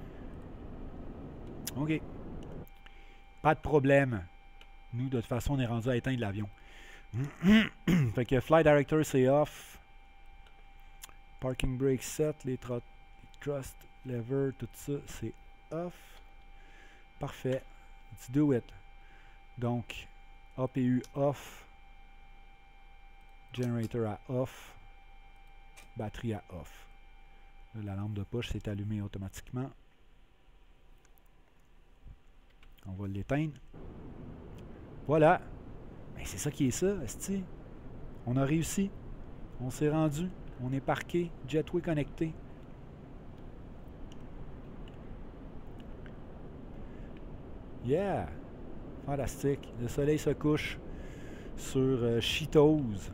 OK. Pas de problème. Nous, de toute façon, on est rendu à éteindre l'avion. Fait que Flight Director, c'est off. Parking brake set, les thrust lever, tout ça, c'est off. Parfait. Let's do it. Donc, APU off. Generator à off. Batterie à off. Là, la lampe de poche s'est allumée automatiquement. On va l'éteindre. Voilà. Ben, c'est ça qui est ça, esti. On a réussi. On s'est rendu. On est parqué. Jetway connecté. Yeah! Fantastique. Le soleil se couche sur Cheetos.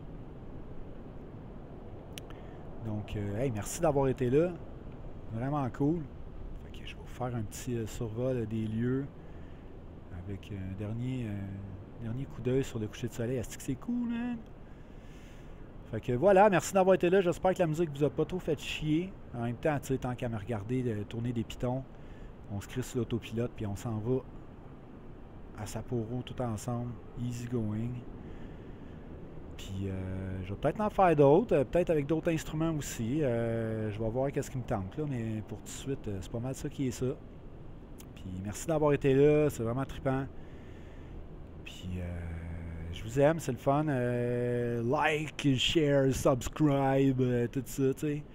Donc, hey, merci d'avoir été là. Vraiment cool. Fait que je vais vous faire un petit survol des lieux avec un dernier coup d'œil sur le coucher de soleil. Est-ce que c'est cool, man? Fait que voilà, merci d'avoir été là. J'espère que la musique vous a pas trop fait chier. En même temps, tu sais, tant qu'à me regarder tourner des pitons, on se crée sur l'autopilote puis on s'en va à Sapporo tout ensemble. Easy going. Puis je vais peut-être en faire d'autres, peut-être avec d'autres instruments aussi. Je vais voir qu'est-ce qui me tente là, mais pour tout de suite, c'est pas mal ça qui est ça. Puis merci d'avoir été là, c'est vraiment trippant. Puis je vous aime, c'est le fun. Like, share, subscribe, tout ça, tu sais.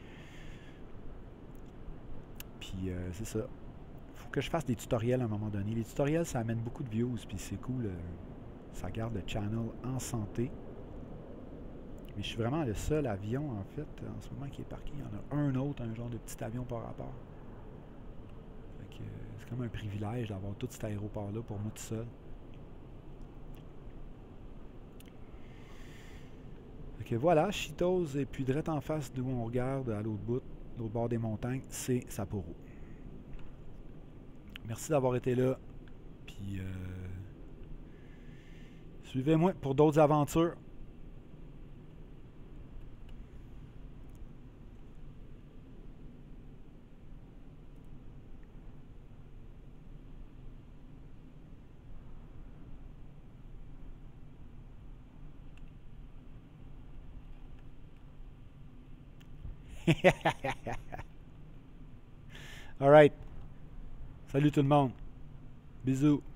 Puis c'est ça. Faut que je fasse des tutoriels à un moment donné. Les tutoriels, ça amène beaucoup de views, puis c'est cool. Ça garde le channel en santé. Mais je suis vraiment le seul avion, en fait, en ce moment qui est parqué. Il y en a un autre, un genre de petit avion par rapport. Fait que c'est comme un privilège d'avoir tout cet aéroport-là pour moi tout seul. Fait que voilà, Cheetos, et puis direct en face d'où on regarde à l'autre bout, l'autre bord des montagnes, c'est Sapporo. Merci d'avoir été là. Puis suivez-moi pour d'autres aventures. All right. Salut tout le monde. Bisous.